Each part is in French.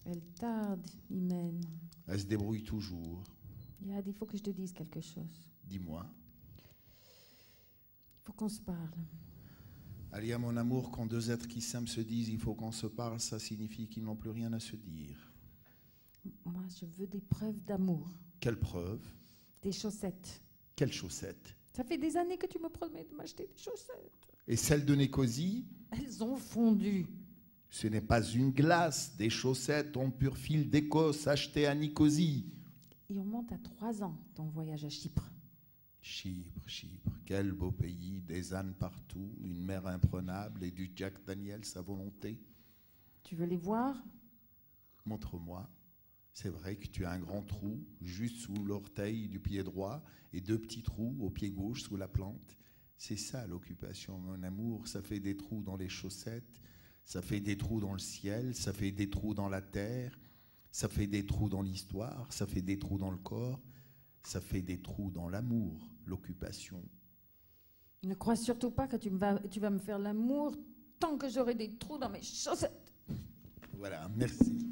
Elle tarde, Imen. Elle se débrouille toujours. Yad, il faut que je te dise quelque chose. Dis-moi. Il faut qu'on se parle. Alia, mon amour, quand deux êtres qui s'aiment se disent il faut qu'on se parle, ça signifie qu'ils n'ont plus rien à se dire. Moi, je veux des preuves d'amour. Quelle preuve? Des chaussettes. Quelles chaussettes? Ça fait des années que tu me promets de m'acheter des chaussettes. Et celles de Nicosie? Elles ont fondu. Ce n'est pas une glace, des chaussettes en pur fil d'Écosse achetées à Nicosie. Et on monte à 3 ans ton voyage à Chypre. Chypre, Chypre, quel beau pays, des ânes partout, une mer imprenable et du Jack Daniels à volonté. Tu veux les voir? Montre-moi. C'est vrai que tu as un grand trou juste sous l'orteil du pied droit et 2 petits trous au pied gauche sous la plante. C'est ça l'occupation, mon amour. Ça fait des trous dans les chaussettes, ça fait des trous dans le ciel, ça fait des trous dans la terre, ça fait des trous dans l'histoire, ça fait des trous dans le corps, ça fait des trous dans l'amour, l'occupation. Ne crois surtout pas que tu vas me faire l'amour tant que j'aurai des trous dans mes chaussettes. Voilà, merci.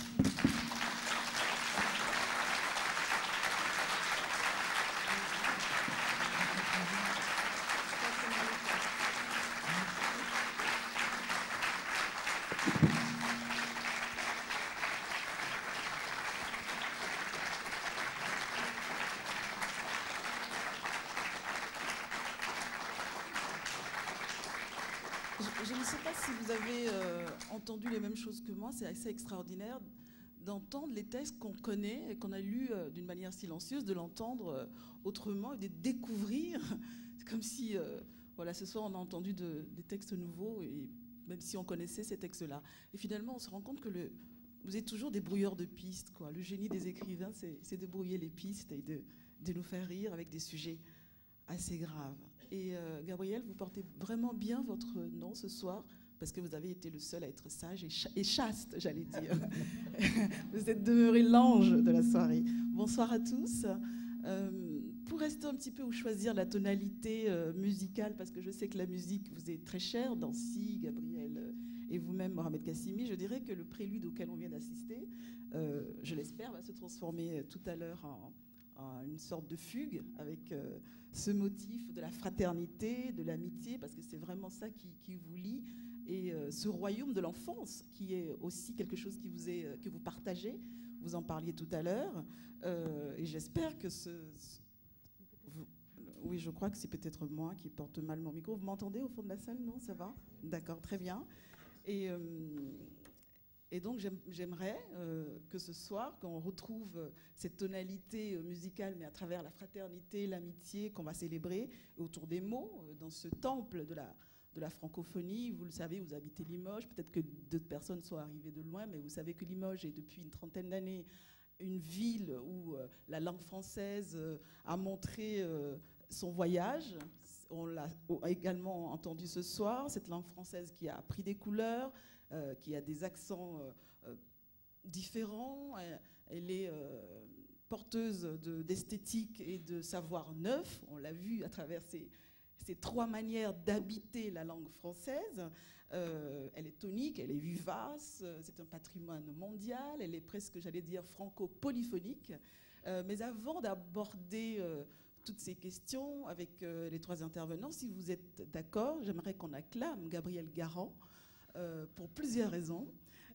Je ne sais pas si vous avez entendu les mêmes choses que moi, c'est assez extraordinaire d'entendre les textes qu'on connaît et qu'on a lus d'une manière silencieuse, de l'entendre autrement et de découvrir. C'est comme si, voilà, ce soir on a entendu des textes nouveaux, et même si on connaissait ces textes-là. Et finalement, on se rend compte que vous êtes toujours des brouilleurs de pistes, quoi. Le génie des écrivains, c'est de brouiller les pistes et de nous faire rire avec des sujets assez grave. Et Gabriel, vous portez vraiment bien votre nom ce soir, parce que vous avez été le seul à être sage et chaste, j'allais dire. Vous êtes demeuré l'ange de la soirée. Bonsoir à tous. Pour rester un petit peu ou choisir la tonalité musicale, parce que je sais que la musique vous est très chère, Dancy, Gabriel et vous-même, Mohamed Kassimi, je dirais que le prélude auquel on vient d'assister, je l'espère, va se transformer tout à l'heure en une sorte de fugue avec ce motif de la fraternité, de l'amitié, parce que c'est vraiment ça qui vous lie, et ce royaume de l'enfance qui est aussi quelque chose que vous partagez. Vous en parliez tout à l'heure, et j'espère que oui, je crois que c'est peut-être moi qui porte mal mon micro. Vous m'entendez au fond de la salle? Non, ça va? D'accord, très bien. Et donc j'aimerais que ce soir, qu'on retrouve cette tonalité musicale, mais à travers la fraternité, l'amitié qu'on va célébrer autour des mots, dans ce temple de la francophonie. Vous le savez, vous habitez Limoges, peut-être que d'autres personnes sont arrivées de loin, mais vous savez que Limoges est depuis une trentaine d'années une ville où la langue française a montré son voyage. On l'a également entendu ce soir, cette langue française qui a pris des couleurs, qui a des accents différents. Elle est porteuse d'esthétique et de savoir neuf. On l'a vu à travers ces 3 manières d'habiter la langue française. Elle est tonique, elle est vivace, c'est un patrimoine mondial, elle est presque, j'allais dire, franco-polyphonique. Mais avant d'aborder toutes ces questions avec les 3 intervenants, si vous êtes d'accord, j'aimerais qu'on acclame Gabriel Garand, pour plusieurs raisons.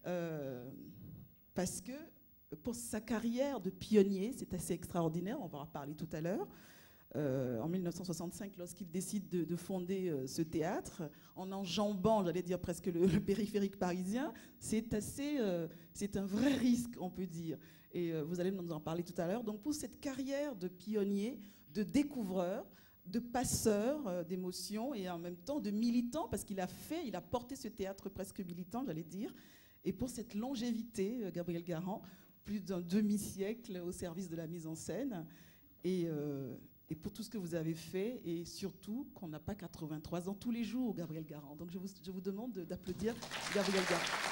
Parce que pour sa carrière de pionnier, c'est assez extraordinaire, on va en parler tout à l'heure. En 1965, lorsqu'il décide de fonder ce théâtre, en enjambant, j'allais dire presque le périphérique parisien, c'est un vrai risque, on peut dire. Et vous allez nous en parler tout à l'heure. Donc pour cette carrière de pionnier, de découvreur, de passeur d'émotions et en même temps de militant, parce qu'il a porté ce théâtre presque militant, j'allais dire. Et pour cette longévité, Gabriel Garand, plus d'un demi-siècle au service de la mise en scène, et pour tout ce que vous avez fait, et surtout qu'on n'a pas 83 ans tous les jours, Gabriel Garand. Donc je vous demande d'applaudir Gabriel Garand.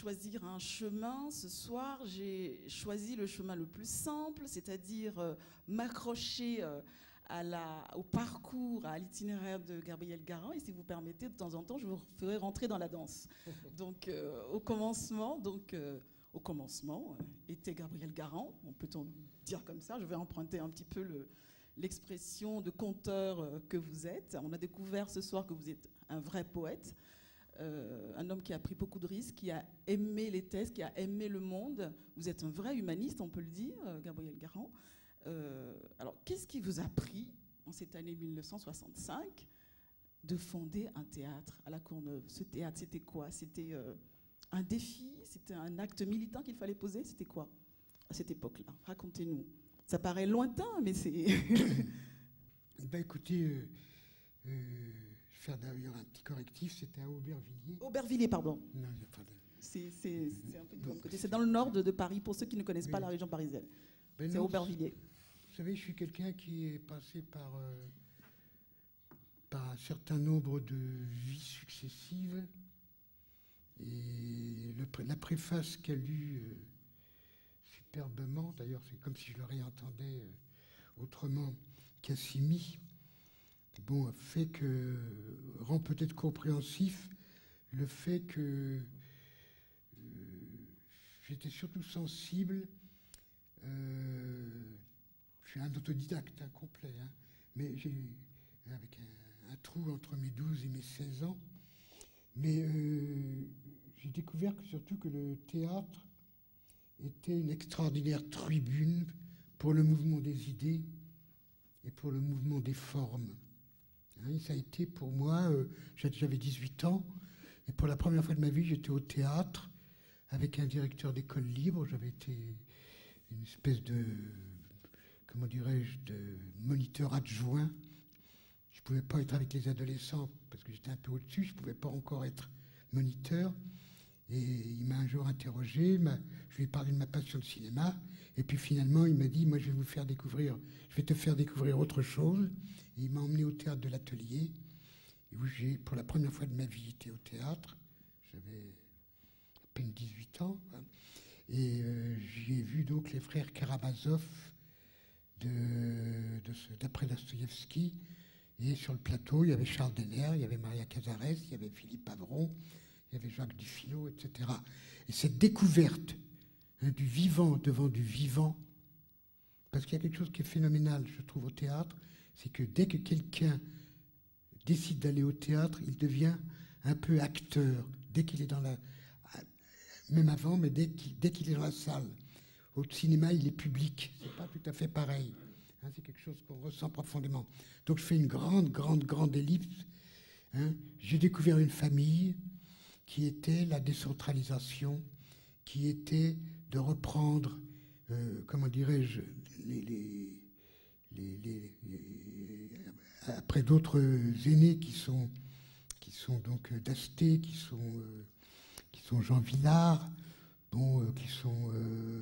choisir un chemin, ce soir, j'ai choisi le chemin le plus simple, c'est-à-dire m'accrocher au parcours, à l'itinéraire de Gabriel Garand. Et si vous permettez, de temps en temps, je vous ferai rentrer dans la danse. Donc, au commencement, était Gabriel Garand, on peut dire comme ça. Je vais emprunter un petit peu l'expression de conteur que vous êtes. On a découvert ce soir que vous êtes un vrai poète, un homme qui a pris beaucoup de risques, qui a aimé les thèses, qui a aimé le monde. Vous êtes un vrai humaniste, on peut le dire, Gabriel Garand. Alors, qu'est-ce qui vous a pris, en cette année 1965, de fonder un théâtre à la Courneuve? Ce théâtre, c'était quoi? C'était un défi? C'était un acte militant qu'il fallait poser? C'était quoi à cette époque-là? Racontez-nous. Ça paraît lointain, mais c'est... Ben écoutez, faire d'ailleurs un petit correctif, c'était à Aubervilliers. Aubervilliers, pardon. Non, il n'y a pas de... C'est un peu de l'autre côté. C'est dans le nord de Paris, pour ceux qui ne connaissent pas la région parisienne. Ben c'est Aubervilliers. Vous savez, je suis quelqu'un qui est passé par un certain nombre de vies successives. Et la préface qu'a lue superbement, d'ailleurs c'est comme si je le réentendais autrement, Cassimi, bon, rend peut-être compréhensif le fait que j'étais surtout sensible. Je suis un autodidacte complet, hein, mais avec un trou entre mes 12 et mes 16 ans. Mais j'ai découvert surtout que le théâtre était une extraordinaire tribune pour le mouvement des idées et pour le mouvement des formes. Hein, ça a été pour moi, j'avais 18 ans, et pour la première fois de ma vie, j'étais au théâtre avec un directeur d'école libre. J'avais été une espèce de, comment dirais-je, de moniteur adjoint. Je ne pouvais pas être avec les adolescents parce que j'étais un peu au-dessus, je ne pouvais pas encore être moniteur. Et il m'a un jour interrogé, je lui ai parlé de ma passion de cinéma, et puis finalement il m'a dit, moi je vais te faire découvrir autre chose. Et il m'a emmené au théâtre de l'Atelier, où j'ai pour la première fois de ma vie été au théâtre. J'avais à peine 18 ans, hein. Et j'y ai vu donc les frères Karamazov d'après Dostoïevski. Et sur le plateau, il y avait Charles Denner, il y avait Maria Cazares, il y avait Philippe Avron, il y avait Jacques Dufilo, etc. Et cette découverte du vivant devant du vivant, parce qu'il y a quelque chose qui est phénoménal, je trouve, au théâtre, c'est que dès que quelqu'un décide d'aller au théâtre, il devient un peu acteur, dès qu'il est dans la... Même avant, mais dès qu'il est dans la salle. Au cinéma, il est public, c'est pas tout à fait pareil. Hein, c'est quelque chose qu'on ressent profondément. Donc je fais une grande ellipse. Hein. J'ai découvert une famille qui était la décentralisation, qui était de reprendre, comment dirais-je, après d'autres aînés qui sont donc d'Asté, qui sont Jean Villard, qui sont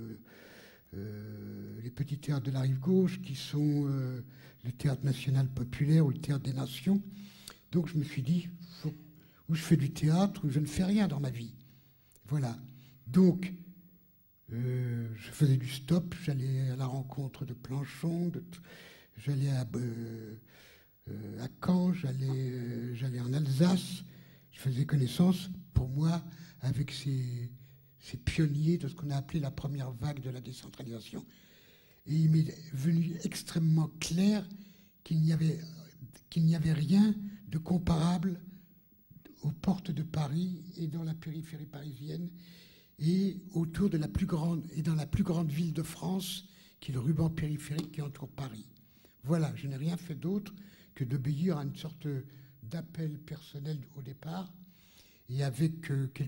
les petits théâtres de la rive gauche, qui sont le théâtre national populaire ou le théâtre des nations. Donc je me suis dit, ou je fais du théâtre ou je ne fais rien dans ma vie. Voilà. Donc je faisais du stop, j'allais à la rencontre de Planchon, j'allais à Caen, j'allais en Alsace. Je faisais connaissance, pour moi, avec ces pionniers de ce qu'on a appelé la première vague de la décentralisation. Et il m'est venu extrêmement clair qu'il n'y avait rien de comparable aux portes de Paris et dans la périphérie parisienne et autour de la plus grande et dans la plus grande ville de France, qui est le ruban périphérique qui entoure Paris. Voilà, je n'ai rien fait d'autre que d'obéir à une sorte d'appel personnel au départ, et avec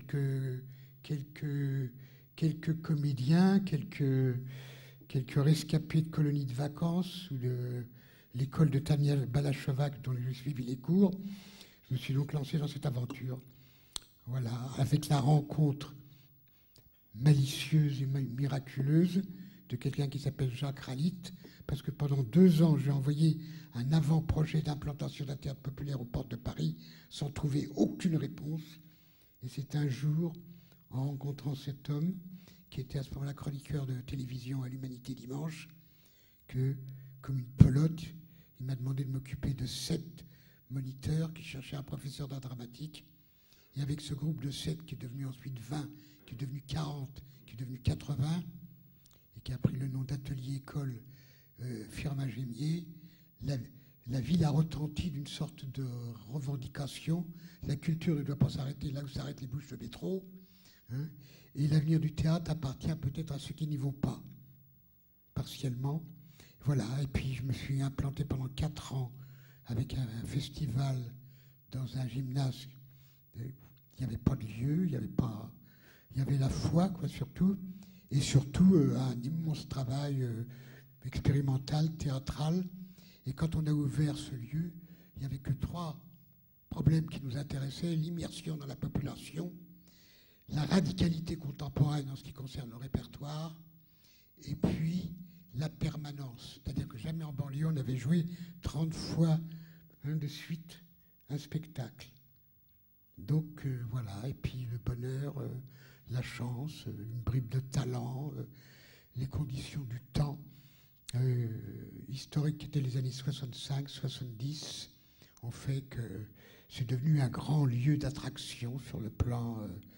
quelques comédiens, quelques rescapés de colonies de vacances ou de l'école de Tania Balachovac dont j'ai suivi les cours. Je me suis donc lancé dans cette aventure. Voilà, avec la rencontre malicieuse et miraculeuse de quelqu'un qui s'appelle Jacques Ralit, parce que pendant 2 ans, j'ai envoyé un avant-projet d'implantation d'un théâtre populaire aux portes de Paris sans trouver aucune réponse. Et c'est un jour, en rencontrant cet homme qui était à ce moment-là chroniqueur de télévision à l'Humanité Dimanche, que, comme une pelote, il m'a demandé de m'occuper de 7 moniteurs qui cherchaient un professeur d'art dramatique. Et avec ce groupe de 7 qui est devenu ensuite 20, qui est devenu 40, qui est devenu 80, et qui a pris le nom d'atelier-école Firmin Gémier, la ville a retenti d'une sorte de revendication. La culture ne doit pas s'arrêter là où s'arrêtent les bouches de métro. Hein, et l'avenir du théâtre appartient peut-être à ceux qui n'y vont pas, partiellement. Voilà, et puis je me suis implanté pendant 4 ans avec un festival dans un gymnase. Il n'y avait pas de lieu, il y avait la foi, quoi, surtout, et surtout un immense travail expérimental, théâtral. Et quand on a ouvert ce lieu, il n'y avait que 3 problèmes qui nous intéressaient: l'immersion dans la population, la radicalité contemporaine en ce qui concerne le répertoire, et puis la permanence. C'est-à-dire que jamais en banlieue, on avait joué 30 fois de suite un spectacle. Donc voilà, et puis le bonheur, la chance, une bribe de talent, les conditions du temps historique qui étaient les années 65-70 ont fait que c'est devenu un grand lieu d'attraction sur le plan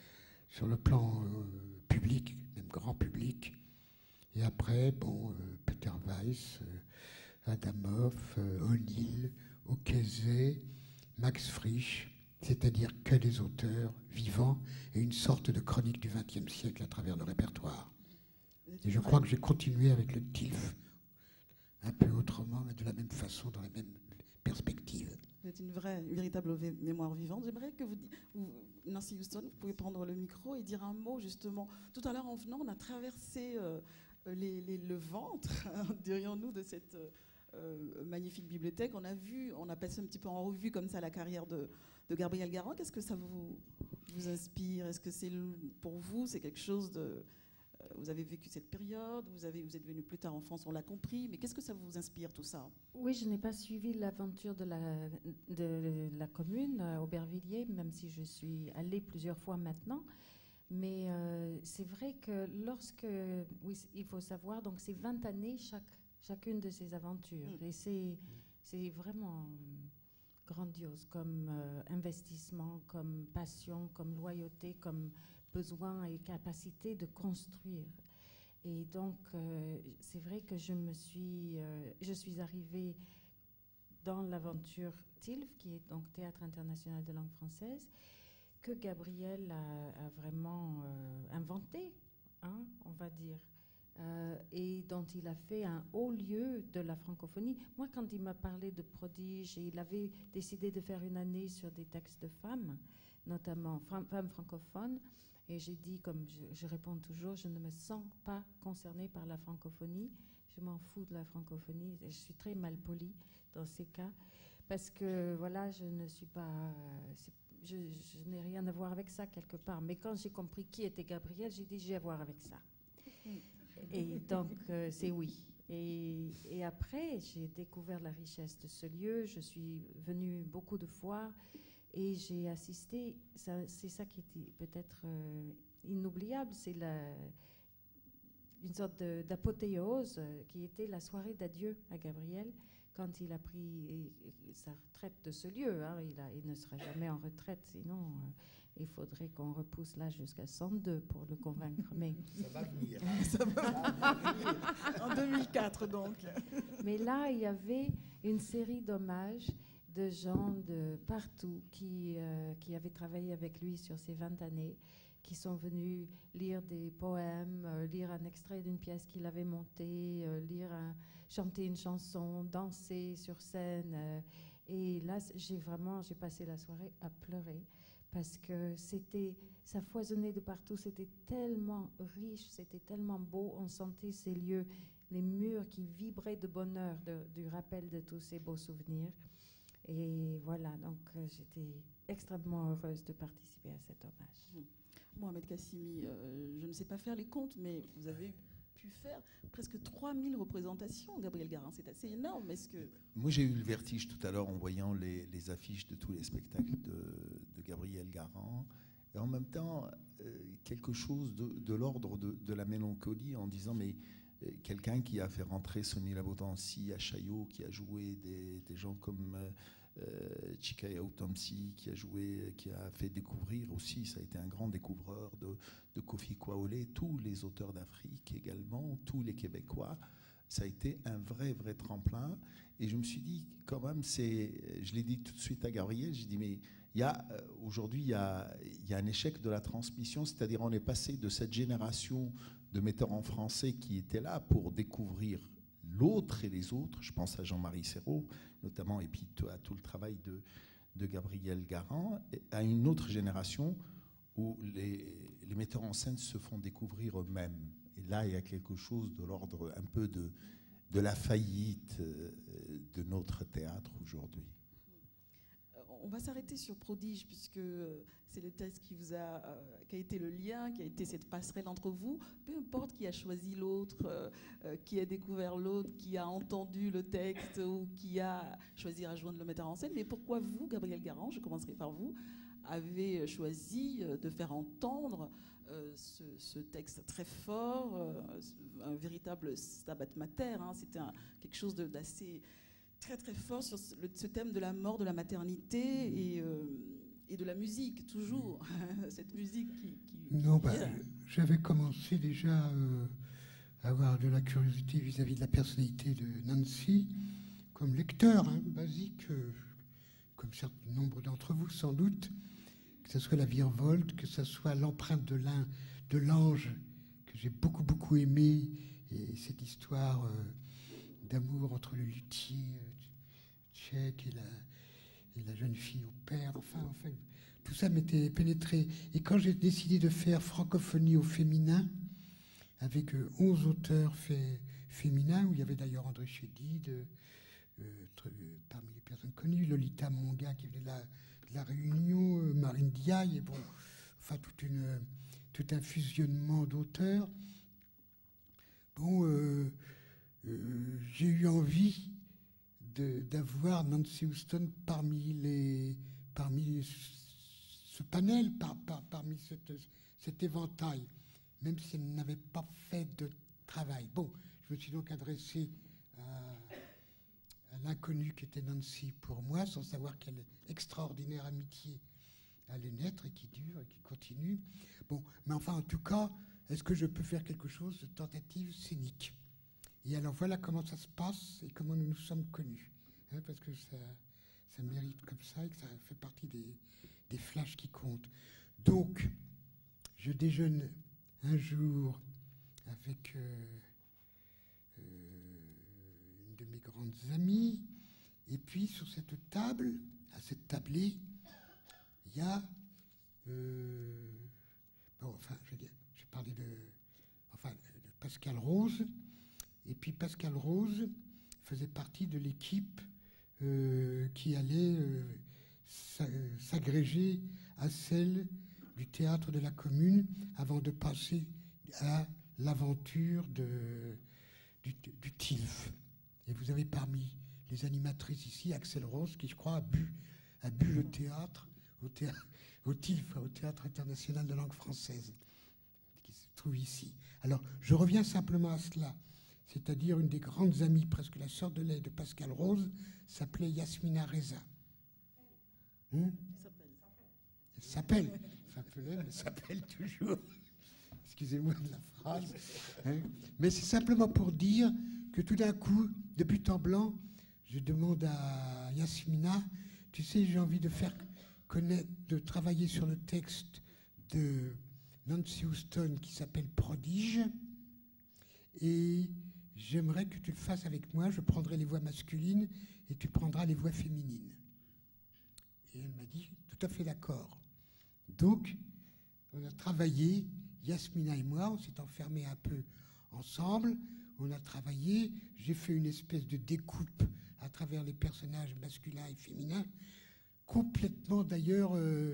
public, même grand public. Et après, bon, Peter Weiss, Adamov, O'Neill, Ocasek, Max Frisch, c'est-à-dire que des auteurs vivants et une sorte de chronique du XXe siècle à travers le répertoire. Et je crois que j'ai continué avec le TILF, un peu autrement, mais de la même façon, dans la même perspective. C'est une véritable mémoire vivante. J'aimerais que vous, Nancy Houston, vous pouvez prendre le micro et dire un mot, justement. Tout à l'heure, en venant, on a traversé le ventre, dirions-nous, de cette magnifique bibliothèque. On a passé un petit peu en revue comme ça la carrière de Gabriel Garand. Qu'est-ce que ça vous inspire? Est-ce que c'est pour vous, c'est quelque chose de... Vous avez vécu cette période, vous êtes venu plus tard en France, on l'a compris, mais qu'est-ce que ça vous inspire, tout ça? Oui, je n'ai pas suivi l'aventure de la commune, Aubervilliers, même si je suis allée plusieurs fois maintenant. Mais c'est vrai que oui, il faut savoir, donc c'est 20 années chacune de ces aventures. Et c'est vraiment grandiose comme investissement, comme passion, comme loyauté, comme besoin et capacité de construire. Et donc, c'est vrai que je suis arrivée dans l'aventure TILF, qui est donc Théâtre international de langue française, que Gabriel a vraiment inventé, hein, on va dire, et dont il a fait un haut lieu de la francophonie. Moi, quand il m'a parlé de prodige, et il avait décidé de faire une année sur des textes de femmes, notamment femmes francophones, et j'ai dit, comme je réponds toujours, je ne me sens pas concernée par la francophonie, je m'en fous de la francophonie, je suis très malpolie dans ces cas, parce que voilà, je ne suis pas... Je n'ai rien à voir avec ça quelque part. Mais quand j'ai compris qui était Gabriel, j'ai dit j'ai à voir avec ça. Et donc c'est oui. Et après, j'ai découvert la richesse de ce lieu. Je suis venue beaucoup de fois et j'ai assisté. C'est ça qui était peut-être inoubliable. C'est une sorte d'apothéose qui était la soirée d'adieu à Gabriel. Quand il a pris sa retraite de ce lieu, hein, il ne sera jamais en retraite, sinon il faudrait qu'on repousse l'âge jusqu'à 102 pour le convaincre. Mais ça va venir. Ça va venir. En 2004, donc. Mais là, il y avait une série d'hommages de gens de partout qui avaient travaillé avec lui sur ces 20 années, qui sont venus lire des poèmes, lire un extrait d'une pièce qu'il avait montée, chanter une chanson, danser sur scène. Et là, j'ai passé la soirée à pleurer parce que ça foisonnait de partout. C'était tellement riche, c'était tellement beau. On sentait ces lieux, les murs qui vibraient de bonheur, du rappel de tous ces beaux souvenirs. Et voilà, donc j'étais extrêmement heureuse de participer à cet hommage. Mohamed Kassimi, je ne sais pas faire les comptes, mais vous avez pu faire presque 3000 représentations, Gabriel Garand. C'est assez énorme. Est-ce que... Moi, j'ai eu le vertige tout à l'heure en voyant les affiches de tous les spectacles de Gabriel Garand. et en même temps quelque chose de l'ordre de la mélancolie, en disant mais quelqu'un qui a fait rentrer Sonny Labodancy à Chaillot, qui a joué des gens comme Chikaya Utomsi, qui a fait découvrir aussi, ça a été un grand découvreur de Kofi Kwaole, tous les auteurs d'Afrique également, tous les Québécois. Ça a été un vrai tremplin. Et je me suis dit, quand même, je l'ai dit tout de suite à Gabriel, j'ai dit, mais aujourd'hui, il y a un échec de la transmission, c'est-à-dire on est passé de cette génération de metteurs en français qui étaient là pour découvrir l'autre et les autres, je pense à Jean-Marie Serrault notamment, et puis à tout le travail de Gabriel Garand, à une autre génération où les metteurs en scène se font découvrir eux-mêmes. Et là, il y a quelque chose de l'ordre un peu de la faillite de notre théâtre aujourd'hui. On va s'arrêter sur Prodige, puisque c'est le texte qui a été le lien, qui a été cette passerelle entre vous. Peu importe qui a choisi l'autre, qui a découvert l'autre, qui a entendu le texte ou qui a choisi à joindre le metteur en scène. Mais pourquoi vous, Gabriel Garand, je commencerai par vous, avez choisi de faire entendre ce texte très fort, un véritable stabat mater, hein, c'était quelque chose d'assez très fort sur ce thème de la mort, de la maternité et de la musique, toujours. Cette musique qui non, j'avais commencé déjà à avoir de la curiosité vis-à-vis de la personnalité de Nancy, comme lecteur, hein, basique, comme certain nombre d'entre vous sans doute, que ce soit la virevolte, que ce soit l'empreinte de l'ange, que j'ai beaucoup aimé, et cette histoire d'amour entre le luthier tchèque et la jeune fille au père, enfin, tout ça m'était pénétré. Et quand j'ai décidé de faire francophonie au féminin, avec 11 auteurs féminins, où il y avait d'ailleurs André Chédid, parmi les personnes connues, Lolita Monga qui venait de la Réunion, Marine Diaye, et bon, enfin tout un fusionnement d'auteurs. Bon, j'ai eu envie d'avoir Nancy Houston parmi ce panel, parmi cet éventail, même si elle n'avait pas fait de travail. Bon, je me suis donc adressé à l'inconnu qui était Nancy pour moi, sans savoir quelle extraordinaire amitié allait naître et qui dure et qui continue. Bon, mais enfin, en tout cas, est-ce que je peux faire quelque chose de tentative scénique? Et alors voilà comment ça se passe et comment nous nous sommes connus. Hein, parce que ça mérite comme ça et que ça fait partie des flashs qui comptent. Donc, je déjeune un jour avec une de mes grandes amies. Et puis, sur cette table, à cette tablée, il y a... j'ai parlé de Pascal Rose. Et puis Pascal Rose faisait partie de l'équipe qui allait s'agréger à celle du théâtre de la Commune avant de passer à l'aventure du TILF. Et vous avez parmi les animatrices ici Axel Rose qui, je crois, a bu le théâtre au TILF, au Théâtre international de langue française, qui se trouve ici. Alors, je reviens simplement à cela. C'est-à-dire une des grandes amies, presque la sœur de lait de Pascal Rose, s'appelait Yasmina Reza. Elle s'appelle toujours. Excusez-moi de la phrase. Hein. Mais c'est simplement pour dire que tout d'un coup, de but en blanc, je demande à Yasmina, tu sais, j'ai envie de faire connaître, de travailler sur le texte de Nancy Houston qui s'appelle Prodige. Et j'aimerais que tu le fasses avec moi. Je prendrai les voix masculines et tu prendras les voix féminines. Et elle m'a dit, tout à fait d'accord. Donc, on a travaillé, Yasmina et moi, on s'est enfermés un peu ensemble. On a travaillé, j'ai fait une espèce de découpe à travers les personnages masculins et féminins, complètement d'ailleurs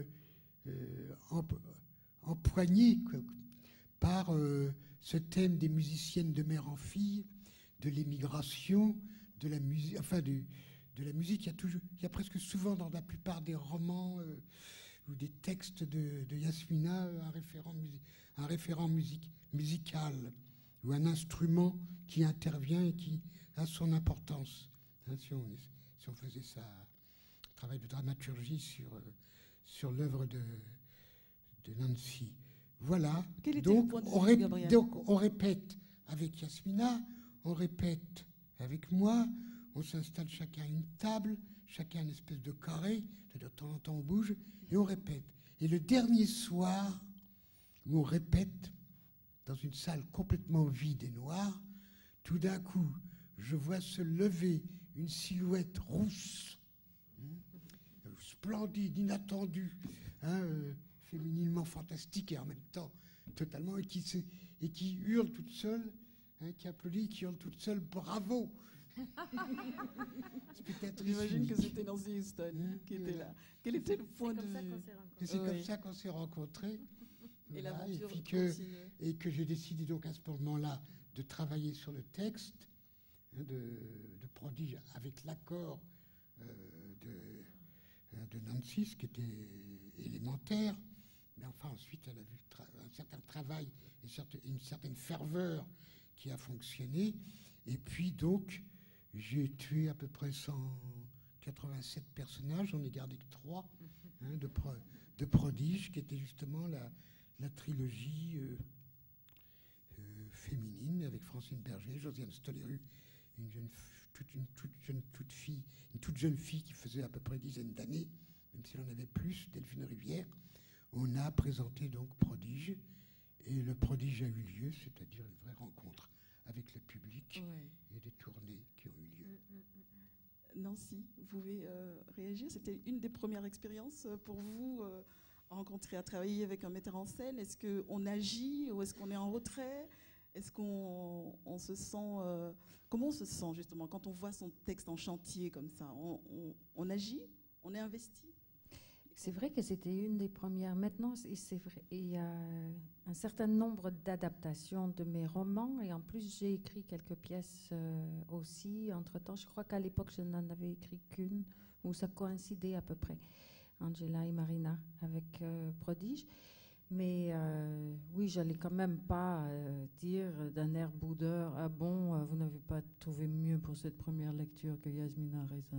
empoigné par ce thème des musiciennes de mère en fille, de l'émigration, de la musique, enfin de la musique. Il y a presque souvent dans la plupart des romans ou des textes de Yasmina, un référent musical ou un instrument qui intervient et qui a son importance. Hein, si on faisait ça, un travail de dramaturgie sur l'œuvre de Nancy. Voilà. Quel était le point de vue de Gabriel ? Donc on répète avec Yasmina, on répète avec moi, on s'installe chacun à une table, chacun une espèce de carré, de temps en temps on bouge, et on répète. Et le dernier soir, où on répète, dans une salle complètement vide et noire, tout d'un coup, je vois se lever une silhouette rousse, splendide, inattendue, fémininement fantastique et en même temps totalement, et qui hurle toute seule, qui applaudit, qui hurle toute seule, bravo. J'imagine que c'était Nancy Houston qui était là. Quel était le point de vue ? Et c'est comme ça qu'on s'est rencontrés. Et Voilà, l'aventure et que j'ai décidé donc à ce moment-là de travailler sur le texte de Prodige avec l'accord de Nancy, ce qui était élémentaire. Mais enfin, ensuite, elle a vu un certain travail et une certaine ferveur qui a fonctionné. Et puis, donc, j'ai tué à peu près 187 personnages. J'en ai gardé que 3 de Prodige, qui était justement la trilogie féminine avec Francine Berger, Josiane Stoléru, une toute jeune fille qui faisait à peu près une dizaine d'années, même si elle en avait plus, Delphine Rivière. On a présenté donc Prodige, et le Prodige a eu lieu, c'est-à-dire une vraie rencontre avec le public et des tournées qui ont eu lieu. Nancy, vous pouvez réagir. C'était une des premières expériences pour vous à rencontrer, à travailler avec un metteur en scène. Est-ce qu'on agit ou est-ce qu'on est en retrait ? Est-ce qu'on se sent... comment on se sent justement quand on voit son texte en chantier comme ça ? On agit ? On est investi ? C'est vrai que c'était une des premières. Maintenant, c'est vrai, il y a un certain nombre d'adaptations de mes romans, et en plus j'ai écrit quelques pièces aussi. Entre-temps, je crois qu'à l'époque je n'en avais écrit qu'une, où ça coïncidait à peu près, Angela et Marina, avec Prodige. Mais oui, j'allais quand même pas dire d'un air boudeur, ah bon, vous n'avez pas trouvé mieux pour cette première lecture que Yasmina Reza.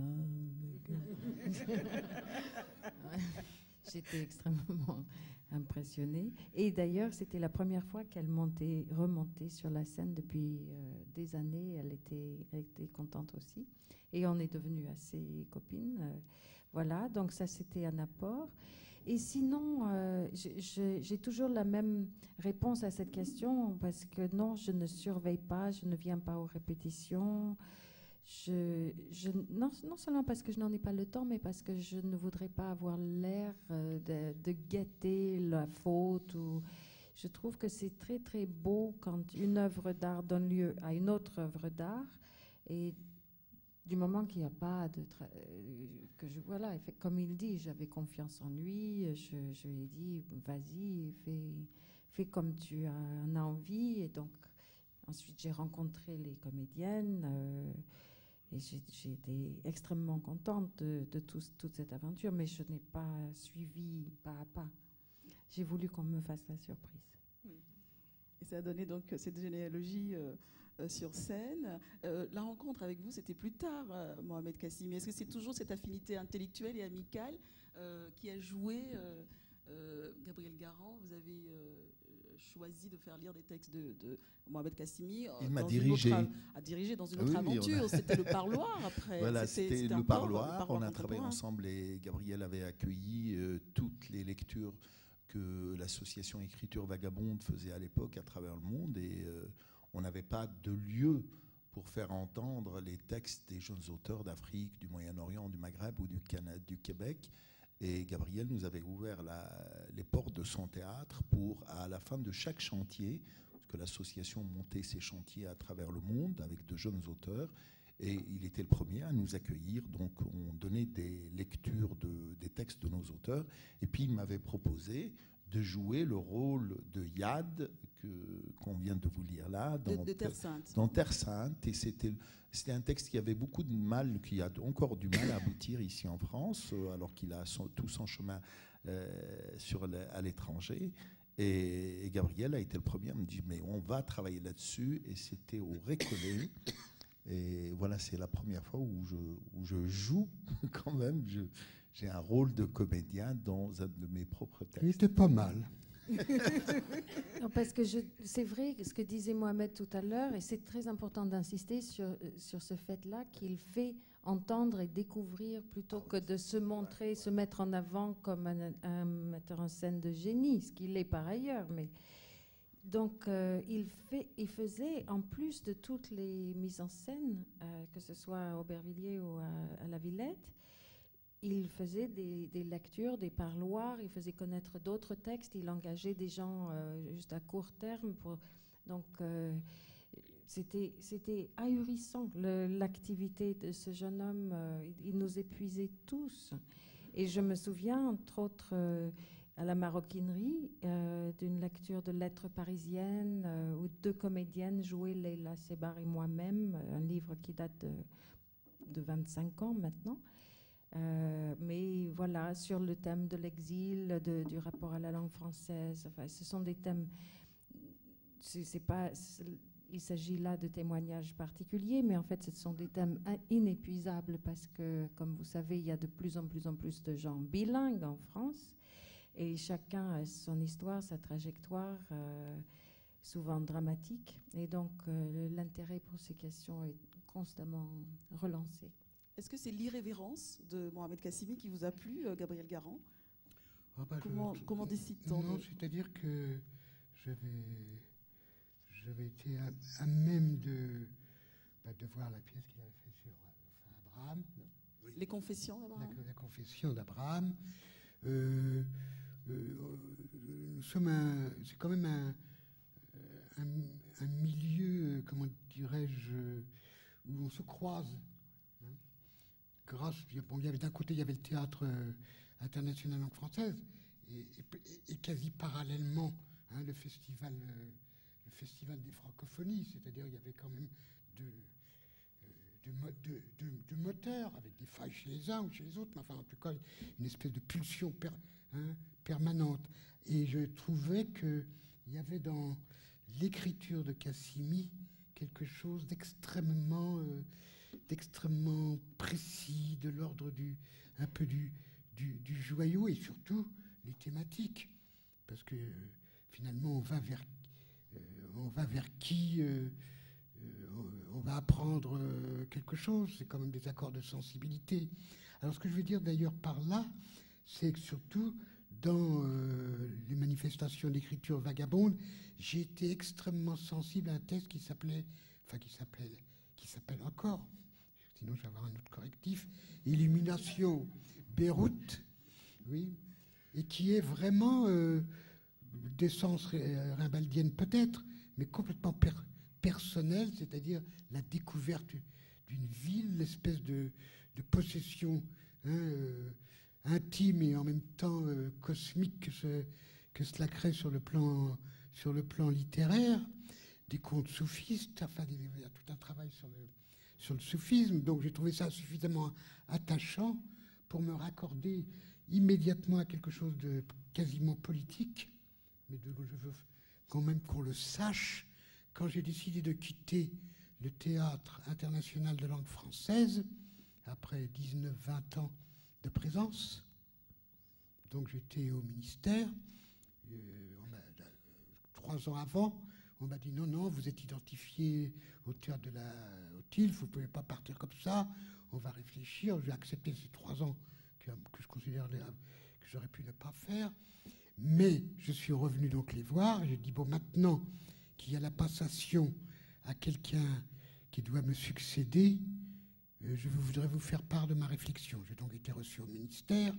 J'étais extrêmement impressionnée. Et d'ailleurs, c'était la première fois qu'elle remontait sur la scène depuis des années. Elle était contente aussi. Et on est devenues assez copines. Voilà, donc ça, c'était un apport. Et sinon, j'ai toujours la même réponse à cette question, parce que non, je ne surveille pas, je ne viens pas aux répétitions. Non seulement parce que je n'en ai pas le temps, mais parce que je ne voudrais pas avoir l'air de guetter la faute. Je trouve que c'est très très beau quand une œuvre d'art donne lieu à une autre œuvre d'art, et du moment qu'il n'y a pas de... voilà, comme il dit, j'avais confiance en lui, je lui ai dit, vas-y, fais comme tu en as envie. Et donc, ensuite, j'ai rencontré les comédiennes, et j'ai été extrêmement contente de toute cette aventure, mais je n'ai pas suivi pas à pas. J'ai voulu qu'on me fasse la surprise. Et ça a donné donc cette généalogie sur scène. La rencontre avec vous, c'était plus tard, Mohamed Kassimi. Est-ce que c'est toujours cette affinité intellectuelle et amicale qui a joué Gabriel Garand? Vous avez choisi de faire lire des textes de Mohamed Kassimi. Il m'a dirigé. A dirigé dans une autre aventure. C'était le parloir après. Voilà, c'était le parloir. On a travaillé ensemble et Gabriel avait accueilli toutes les lectures que l'association Écriture Vagabonde faisait à l'époque à travers le monde, et on n'avait pas de lieu pour faire entendre les textes des jeunes auteurs d'Afrique, du Moyen-Orient, du Maghreb ou du Québec. Et Gabriel nous avait ouvert les portes de son théâtre pour, à la fin de chaque chantier, parce que l'association montait ses chantiers à travers le monde avec de jeunes auteurs, et il était le premier à nous accueillir. Donc on donnait des lectures des textes de nos auteurs, et puis il m'avait proposé de jouer le rôle de Yad qu'on vient de vous lire là, de Terre Sainte. Dans Terre Sainte. Et c'était un texte qui avait beaucoup de mal, qui a encore du mal à aboutir ici en France, alors qu'il a tout son chemin à l'étranger. Et Gabriel a été le premier à me dire, mais on va travailler là-dessus. Et c'était au Récollet. Et voilà, c'est la première fois où je joue quand même. J'ai un rôle de comédien dans un de mes propres textes. Il était pas mal. Non, parce que c'est vrai ce que disait Mohamed tout à l'heure, et c'est très important d'insister sur ce fait-là, qu'il fait entendre et découvrir plutôt que de se montrer, se mettre en avant comme un metteur en scène de génie, ce qu'il est par ailleurs. Mais donc il faisait, en plus de toutes les mises en scène, que ce soit à Aubervilliers ou à la Villette, il faisait des lectures, des parloirs, il faisait connaître d'autres textes, il engageait des gens juste à court terme. Donc c'était ahurissant l'activité de ce jeune homme. Il nous épuisait tous. Et je me souviens, entre autres, à la Maroquinerie, d'une lecture de lettres parisiennes où 2 comédiennes jouaient, Leila Sebar et moi-même, un livre qui date de 25 ans maintenant. Mais voilà, sur le thème de l'exil, du rapport à la langue française. Enfin, ce sont des thèmes. Il s'agit là de témoignages particuliers, mais en fait, ce sont des thèmes inépuisables parce que, comme vous savez, il y a de plus en plus de gens bilingues en France, et chacun a son histoire, sa trajectoire, souvent dramatique, et donc l'intérêt pour ces questions est constamment relancé. Est-ce que c'est l'irrévérence de Mohamed Kassimi qui vous a plu, Gabriel Garand? Comment décide-t-on? Non, c'est-à-dire que j'avais été à même de voir la pièce qu'il avait faite sur Abraham. Les Confessions d'Abraham. La Confession d'Abraham. C'est quand même un milieu, comment dirais-je, où on se croise. D'un côté, il y avait le théâtre international langue française, et quasi parallèlement, le festival des francophonies, c'est-à-dire il y avait quand même deux moteurs, avec des failles chez les uns ou chez les autres, mais enfin, en tout cas, une espèce de pulsion permanente. Et je trouvais qu'il y avait dans l'écriture de Kassimi quelque chose d'extrêmement précis, de l'ordre du joyau, et surtout les thématiques, parce que finalement on va vers qui on va apprendre quelque chose. C'est quand même des accords de sensibilité. Alors ce que je veux dire d'ailleurs par là, c'est que surtout dans les manifestations d'écriture vagabonde, j'ai été extrêmement sensible à un texte qui s'appelle encore, sinon je vais avoir un autre correctif, Illumination Beyrouth, oui, et qui est vraiment d'essence rimbaldienne peut-être, mais complètement personnelle, c'est-à-dire la découverte d'une ville, l'espèce de possession intime et en même temps cosmique que cela crée sur le plan littéraire, des contes soufistes, enfin il y a tout un travail sur le soufisme, donc j'ai trouvé ça suffisamment attachant pour me raccorder immédiatement à quelque chose de quasiment politique, mais je veux quand même qu'on le sache. Quand j'ai décidé de quitter le théâtre international de langue française, après 19-20 ans de présence, donc j'étais au ministère, 3 ans avant, on m'a dit non, vous êtes identifié au théâtre de la Haute-Île, vous ne pouvez pas partir comme ça, on va réfléchir. J'ai accepté ces 3 ans que je considère que j'aurais pu ne pas faire, mais je suis revenu donc les voir, et j'ai dit bon, maintenant qu'il y a la passation à quelqu'un qui doit me succéder, je voudrais vous faire part de ma réflexion. J'ai donc été reçu au ministère.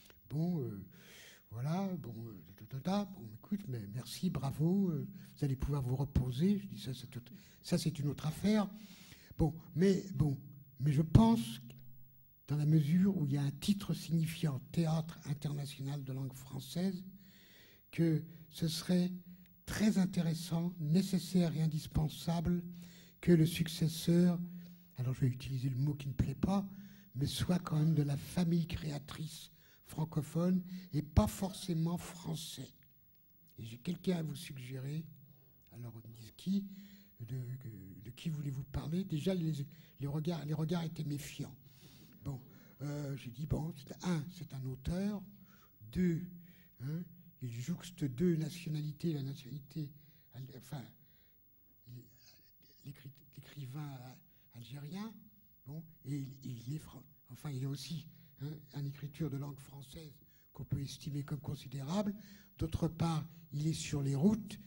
Voilà, écoute, mais merci, bravo, vous allez pouvoir vous reposer. Je dis ça c'est une autre affaire. Mais je pense, dans la mesure où il y a un titre signifiant Théâtre international de langue française, que ce serait très intéressant, nécessaire et indispensable que le successeur, alors je vais utiliser le mot qui ne plaît pas, mais soit quand même de la famille créatrice francophone et pas forcément français. Et j'ai quelqu'un à vous suggérer, alors on dit qui, de qui voulez-vous parler? Déjà, les regards étaient méfiants. Bon, j'ai dit, bon, c'est un auteur, deux, hein, il jouxte deux nationalités, la nationalité, enfin, l'écrivain algérien, bon, et il est enfin, il y a aussi une écriture de langue française qu'on peut estimer comme considérable. D'autre part, il est sur les routes,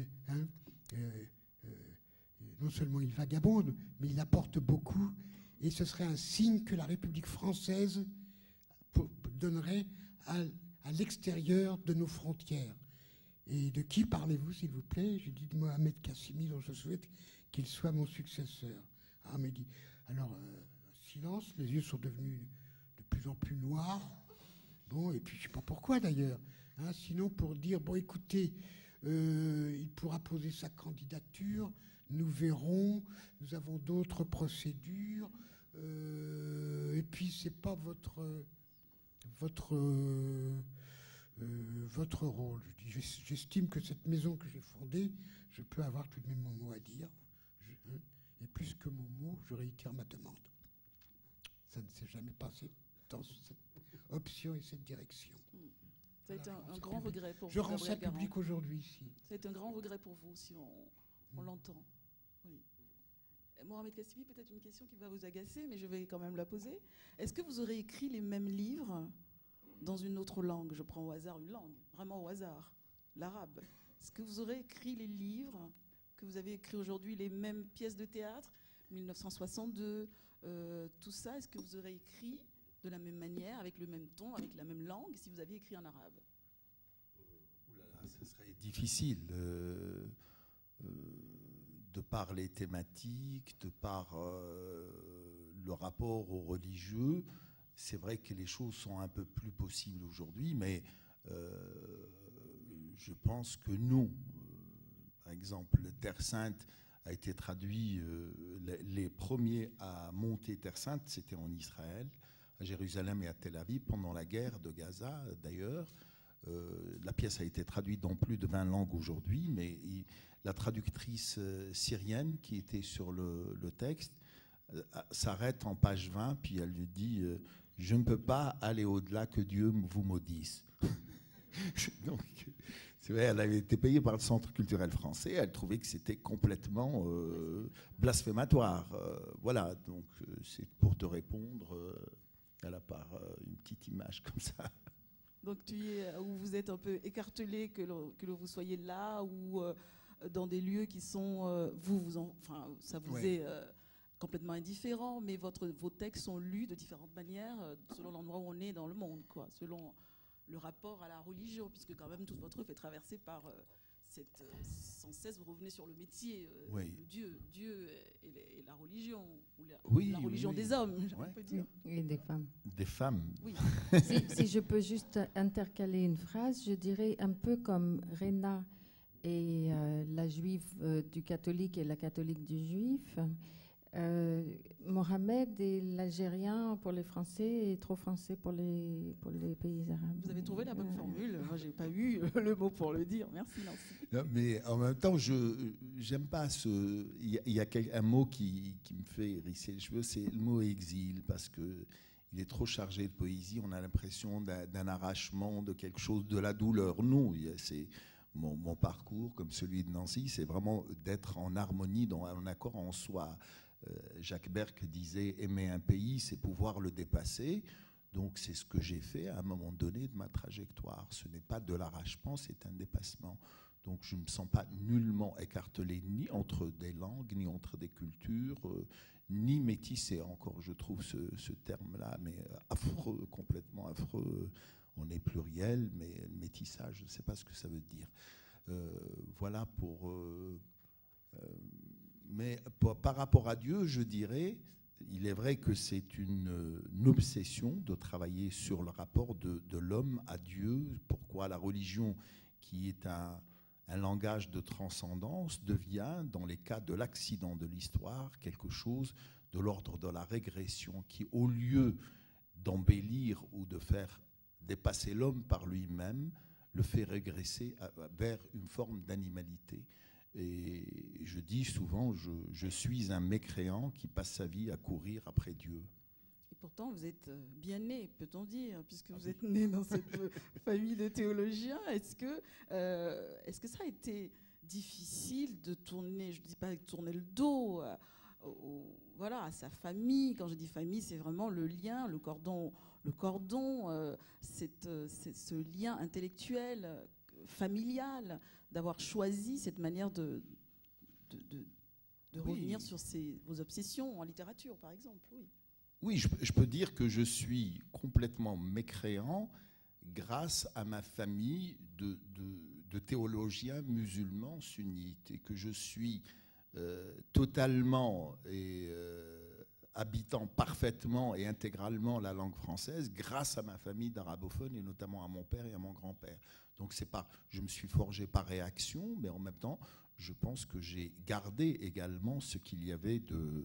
non seulement il vagabonde, mais il apporte beaucoup, et ce serait un signe que la République française donnerait à l'extérieur de nos frontières. Et de qui parlez-vous, s'il vous plaît? J'ai dit de Mohamed Kassimi, dont je souhaite qu'il soit mon successeur. Ah, mais dit, alors, silence, les yeux sont devenus de plus en plus noirs. Bon, et puis je ne sais pas pourquoi d'ailleurs. Hein, sinon pour dire, bon écoutez, il pourra poser sa candidature, nous verrons, nous avons d'autres procédures, et puis c'est pas votre rôle. J'estime que cette maison que j'ai fondée, je peux avoir tout de même mon mot à dire. Et plus que mon mot, je réitère ma demande. Ça ne s'est jamais passé dans cette option et cette direction. Ça a été un grand regret pour vous. Je rends ça public aujourd'hui ici. Ça a été un grand regret pour vous, si on l'entend. Oui. Mohamed Kassimi, peut-être une question qui va vous agacer, mais je vais quand même la poser. Est-ce que vous aurez écrit les mêmes livres dans une autre langue? Je prends au hasard une langue, vraiment au hasard, l'arabe. Est-ce que vous aurez écrit les livres que vous avez écrits aujourd'hui, les mêmes pièces de théâtre, 1962, tout ça, est-ce que vous aurez écrit de la même manière, avec le même ton, avec la même langue, si vous aviez écrit en arabe? Oulala, ce serait difficile de par les thématiques, de par le rapport aux religieux. C'est vrai que les choses sont un peu plus possibles aujourd'hui, mais je pense que nous, par exemple, Terre Sainte a été traduit, les premiers à monter Terre Sainte, c'était en Israël, à Jérusalem et à Tel Aviv, pendant la guerre de Gaza d'ailleurs. La pièce a été traduite dans plus de 20 langues aujourd'hui, mais la traductrice syrienne qui était sur le texte s'arrête en page 20, puis elle lui dit « Je ne peux pas aller au-delà, que Dieu vous maudisse ». Donc, c'est vrai, elle avait été payée par le Centre culturel français, elle trouvait que c'était complètement blasphématoire. Voilà, donc c'est pour te répondre, elle a par une petite image comme ça. Donc où vous êtes un peu écartelé, que vous soyez là ou dans des lieux qui sont, ça vous est complètement indifférent, mais vos textes sont lus de différentes manières selon l'endroit où on est dans le monde, quoi, selon le rapport à la religion, puisque quand même toute votre œuvre est traversée par sans cesse vous revenez sur le métier, oui. le Dieu et la religion, ou la religion oui. des hommes, Ouais. on peut dire. Et des femmes. Des femmes. Oui. Si je peux juste intercaler une phrase, je dirais un peu comme Réna et la juive du catholique et la catholique du juif. Mohamed est l'Algérien pour les Français et trop français pour les pays arabes. Vous avez trouvé la bonne formule. Moi, j'ai pas eu le mot pour le dire. Merci, Nancy. Non, mais en même temps, j'aime pas ce. Il y a un mot qui me fait hérisser les cheveux, c'est le mot exil, parce que il est trop chargé de poésie. On a l'impression d'un arrachement, de quelque chose, de la douleur. Non, c'est mon parcours, comme celui de Nancy, c'est vraiment d'être en harmonie, en accord en soi. Jacques Berck disait aimer un pays, c'est pouvoir le dépasser. Donc c'est ce que j'ai fait à un moment donné de ma trajectoire. Ce n'est pas de l'arrachement, c'est un dépassement. Donc je ne me sens pas nullement écartelé ni entre des langues, ni entre des cultures, ni métissé. Encore, je trouve ce terme-là, mais affreux, complètement affreux. On est pluriel, mais le métissage, je ne sais pas ce que ça veut dire. Voilà pour... mais par rapport à Dieu, je dirais, il est vrai que c'est une obsession de travailler sur le rapport de l'homme à Dieu. Pourquoi la religion qui est un langage de transcendance, devient, dans les cas de l'accident de l'histoire, quelque chose de l'ordre de la régression, qui, au lieu d'embellir ou de faire dépasser l'homme par lui-même, le fait régresser vers une forme d'animalité. Et je dis souvent, je suis un mécréant qui passe sa vie à courir après Dieu. Et pourtant, vous êtes bien né, peut-on dire, puisque vous êtes né dans cette famille de théologiens. Est-ce que ça a été difficile de tourner, je ne dis pas de tourner le dos voilà, à sa famille? Quand je dis famille, c'est vraiment le lien, le cordon, ce lien intellectuel, familial, d'avoir choisi cette manière de revenir sur vos obsessions en littérature, par exemple. Oui. Oui, je peux dire que je suis complètement mécréant grâce à ma famille de théologiens musulmans sunnites, et que je suis totalement habitant parfaitement et intégralement la langue française grâce à ma famille d'arabophones, et notamment à mon père et à mon grand-père. Donc je me suis forgé par réaction, mais en même temps, je pense que j'ai gardé également ce qu'il y avait de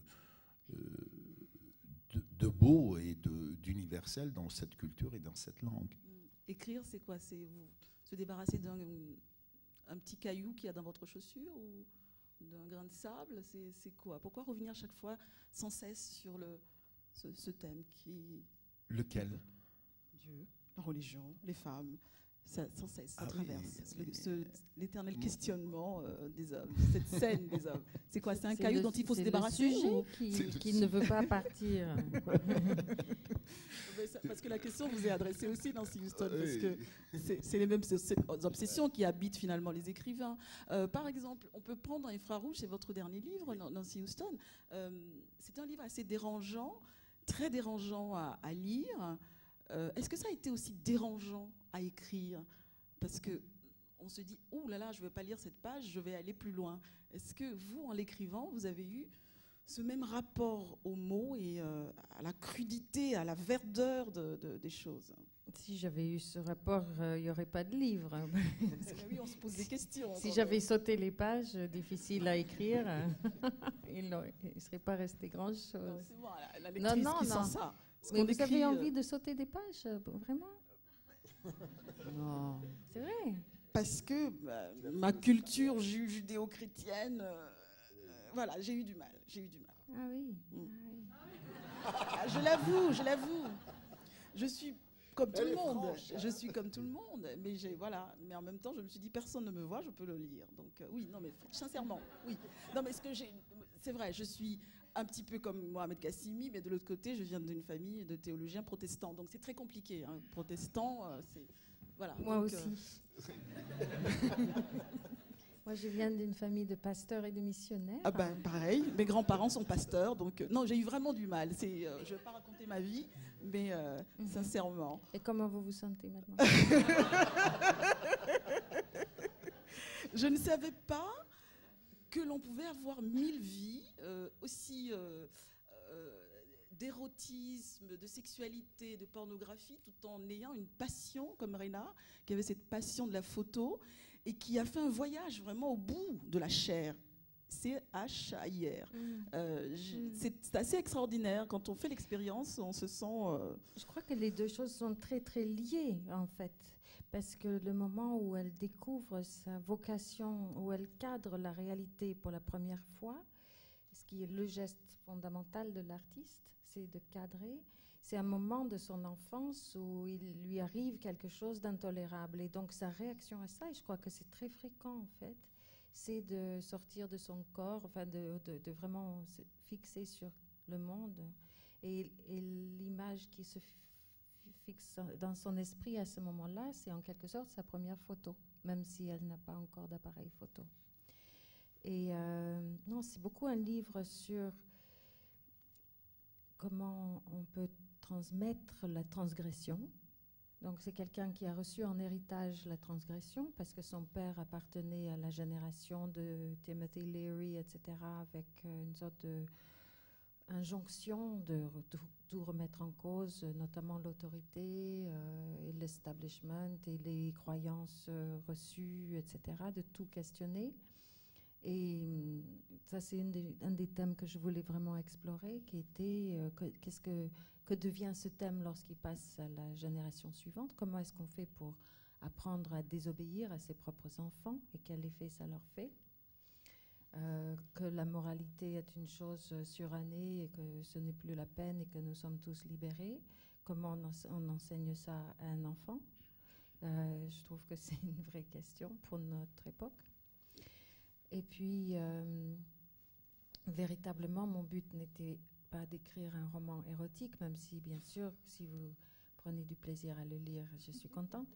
beau et d'universel dans cette culture et dans cette langue. Écrire, c'est quoi? C'est vous se débarrasser d'un petit caillou qu'il y a dans votre chaussure, ou d'un grain de sable? C'est quoi? Pourquoi revenir chaque fois sans cesse sur ce thème qui... Lequel? Dieu, la religion, les femmes. Sans cesse, ça traverse oui, l'éternel questionnement des hommes, cette scène des hommes. C'est quoi? C'est un caillou dont il faut se débarrasser? C'est le sujet qui ne veut pas partir. Parce que la question vous est adressée aussi, Nancy Houston, parce que c'est les mêmes obsessions qui habitent finalement les écrivains. Par exemple, on peut prendre Infrarouge, c'est votre dernier livre, Nancy Houston. C'est un livre assez dérangeant, très dérangeant à lire. Est-ce que ça a été aussi dérangeant à écrire? Parce qu'on se dit, oh là là, je ne veux pas lire cette page, je vais aller plus loin. Est-ce que vous, en l'écrivant, vous avez eu ce même rapport aux mots et à la crudité, à la verdeur des choses? Si j'avais eu ce rapport, il n'y aurait pas de livre. Oui, on se pose des questions. Si j'avais sauté les pages difficiles à écrire, il ne serait pas resté grand-chose. Non, c'est bon, la lectrice qui sent ça. Mais vous avez envie de sauter des pages, vraiment? Non, c'est vrai. Parce que ma culture judéo-chrétienne, voilà, j'ai eu du mal. Ah oui. Je l'avoue. Je suis comme tout le monde. Mais en même temps, je me suis dit, personne ne me voit, je peux le lire. Donc oui, non, mais sincèrement, oui. Non, mais c'est vrai, je suis un petit peu comme Mohamed Kassimi, mais de l'autre côté, je viens d'une famille de théologiens protestants. Donc c'est très compliqué. Hein. Protestants, c'est... Voilà. Moi aussi. Moi, je viens d'une famille de pasteurs et de missionnaires. Ah ben, pareil. Mes grands-parents sont pasteurs. Donc non, j'ai eu vraiment du mal. Je ne vais pas raconter ma vie, mais sincèrement. Et comment vous vous sentez maintenant? Je ne savais pas que l'on pouvait avoir 1000 vies, aussi d'érotisme, de sexualité, de pornographie, tout en ayant une passion comme Rena, qui avait cette passion de la photo et qui a fait un voyage vraiment au bout de la chair. C-H-A-I-R. C'est assez extraordinaire. Quand on fait l'expérience, on se sent... Je crois que les deux choses sont très, très liées, en fait. Parce que le moment où elle découvre sa vocation, où elle cadre la réalité pour la première fois, ce qui est le geste fondamental de l'artiste, c'est de cadrer. C'est un moment de son enfance où il lui arrive quelque chose d'intolérable. Et donc sa réaction à ça, et je crois que c'est très fréquent en fait, c'est de sortir de son corps, enfin de vraiment se fixer sur le monde. Et l'image qui se fixe dans son esprit à ce moment-là, c'est en quelque sorte sa première photo, même si elle n'a pas encore d'appareil photo. Et non, c'est beaucoup un livre sur comment on peut transmettre la transgression. Donc c'est quelqu'un qui a reçu en héritage la transgression parce que son père appartenait à la génération de Timothy Leary, etc., avec une sorte d'injonction de tout remettre en cause, notamment l'autorité et l'establishment et les croyances reçues, etc., de tout questionner. Et ça, c'est un des thèmes que je voulais vraiment explorer, qui était que devient ce thème lorsqu'il passe à la génération suivante? Comment est-ce qu'on fait pour apprendre à désobéir à ses propres enfants et quel effet ça leur fait? Que la moralité est une chose surannée et que ce n'est plus la peine et que nous sommes tous libérés. Comment on enseigne ça à un enfant? Je trouve que c'est une vraie question pour notre époque. Et puis, véritablement, mon but n'était pas d'écrire un roman érotique, même si, bien sûr, si vous prenez du plaisir à le lire, je suis contente.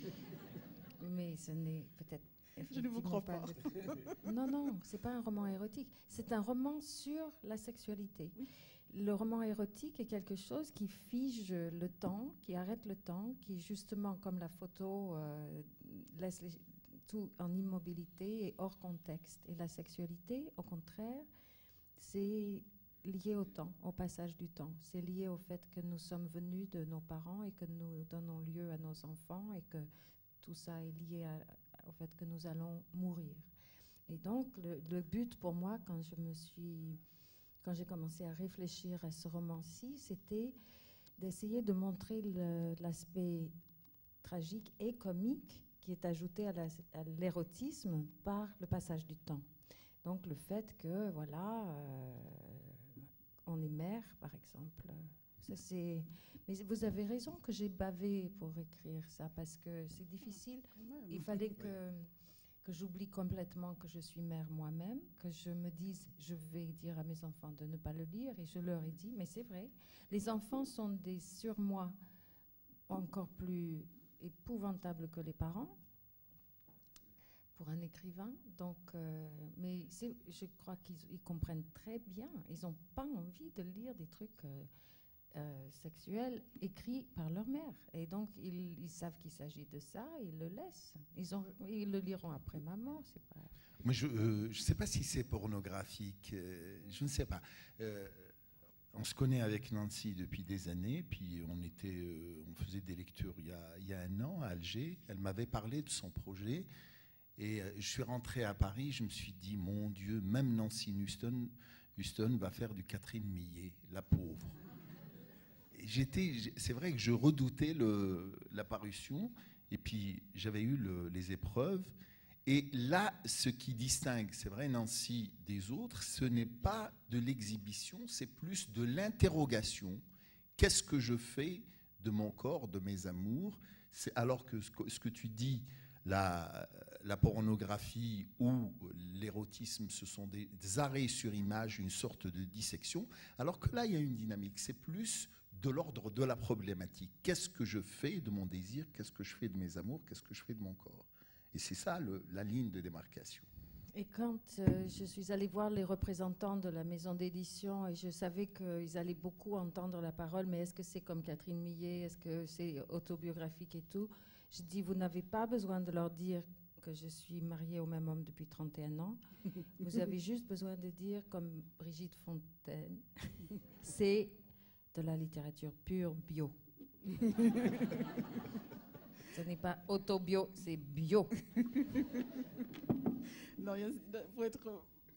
Mais ce n'est peut-être Je ne vous crois pas. Non, non, c'est pas un roman érotique. C'est un roman sur la sexualité. Oui. Le roman érotique est quelque chose qui fige le temps, qui arrête le temps, qui justement, comme la photo, laisse tout en immobilité et hors contexte. Et la sexualité, au contraire, c'est lié au temps, au passage du temps. C'est lié au fait que nous sommes venus de nos parents et que nous donnons lieu à nos enfants et que tout ça est lié au fait que nous allons mourir. Et donc, le but pour moi, quand j'ai commencé à réfléchir à ce roman-ci, c'était d'essayer de montrer l'aspect tragique et comique qui est ajouté à l'érotisme par le passage du temps. Donc, le fait que, voilà, on est mère, par exemple. Mais vous avez raison que j'ai bavé pour écrire ça, parce que c'est difficile. Il fallait que j'oublie complètement que je suis mère moi-même, que je me dise, je vais dire à mes enfants de ne pas le lire, et je leur ai dit, mais c'est vrai, les enfants sont des surmoi encore plus épouvantables que les parents, pour un écrivain. Donc, mais je crois qu'ils comprennent très bien. Ils n'ont pas envie de lire des trucs sexuels écrits par leur mère. Et donc, ils savent qu'il s'agit de ça, ils le laissent. Ils le liront après ma mort, c'est pas... Moi, je ne sais pas si c'est pornographique, je ne sais pas. On se connaît avec Nancy depuis des années, puis on faisait des lectures il y a 1 an à Alger. Elle m'avait parlé de son projet, et je suis rentré à Paris, je me suis dit, mon Dieu, même Nancy Huston va faire du Catherine Millet, la pauvre. C'est vrai que je redoutais la parution, et puis j'avais eu les épreuves. Et là, ce qui distingue, c'est vrai, Nancy des autres, ce n'est pas de l'exhibition, c'est plus de l'interrogation. Qu'est-ce que je fais de mon corps, de mes amours? Alors que ce que tu dis, la pornographie ou l'érotisme, ce sont des arrêts sur image, une sorte de dissection, alors que là, il y a une dynamique. C'est plus de l'ordre de la problématique. Qu'est-ce que je fais de mon désir? Qu'est-ce que je fais de mes amours? Qu'est-ce que je fais de mon corps? Et c'est ça la ligne de démarcation. Et quand je suis allée voir les représentants de la maison d'édition, et je savais qu'ils allaient beaucoup entendre la parole, mais est-ce que c'est comme Catherine Millet? Est-ce que c'est autobiographique et tout? Je dis, vous n'avez pas besoin de leur dire que je suis mariée au même homme depuis 31 ans. Vous avez juste besoin de dire, comme Brigitte Fontaine, c'est de la littérature pure bio. Ce n'est pas autobio, c'est bio. Non, pour être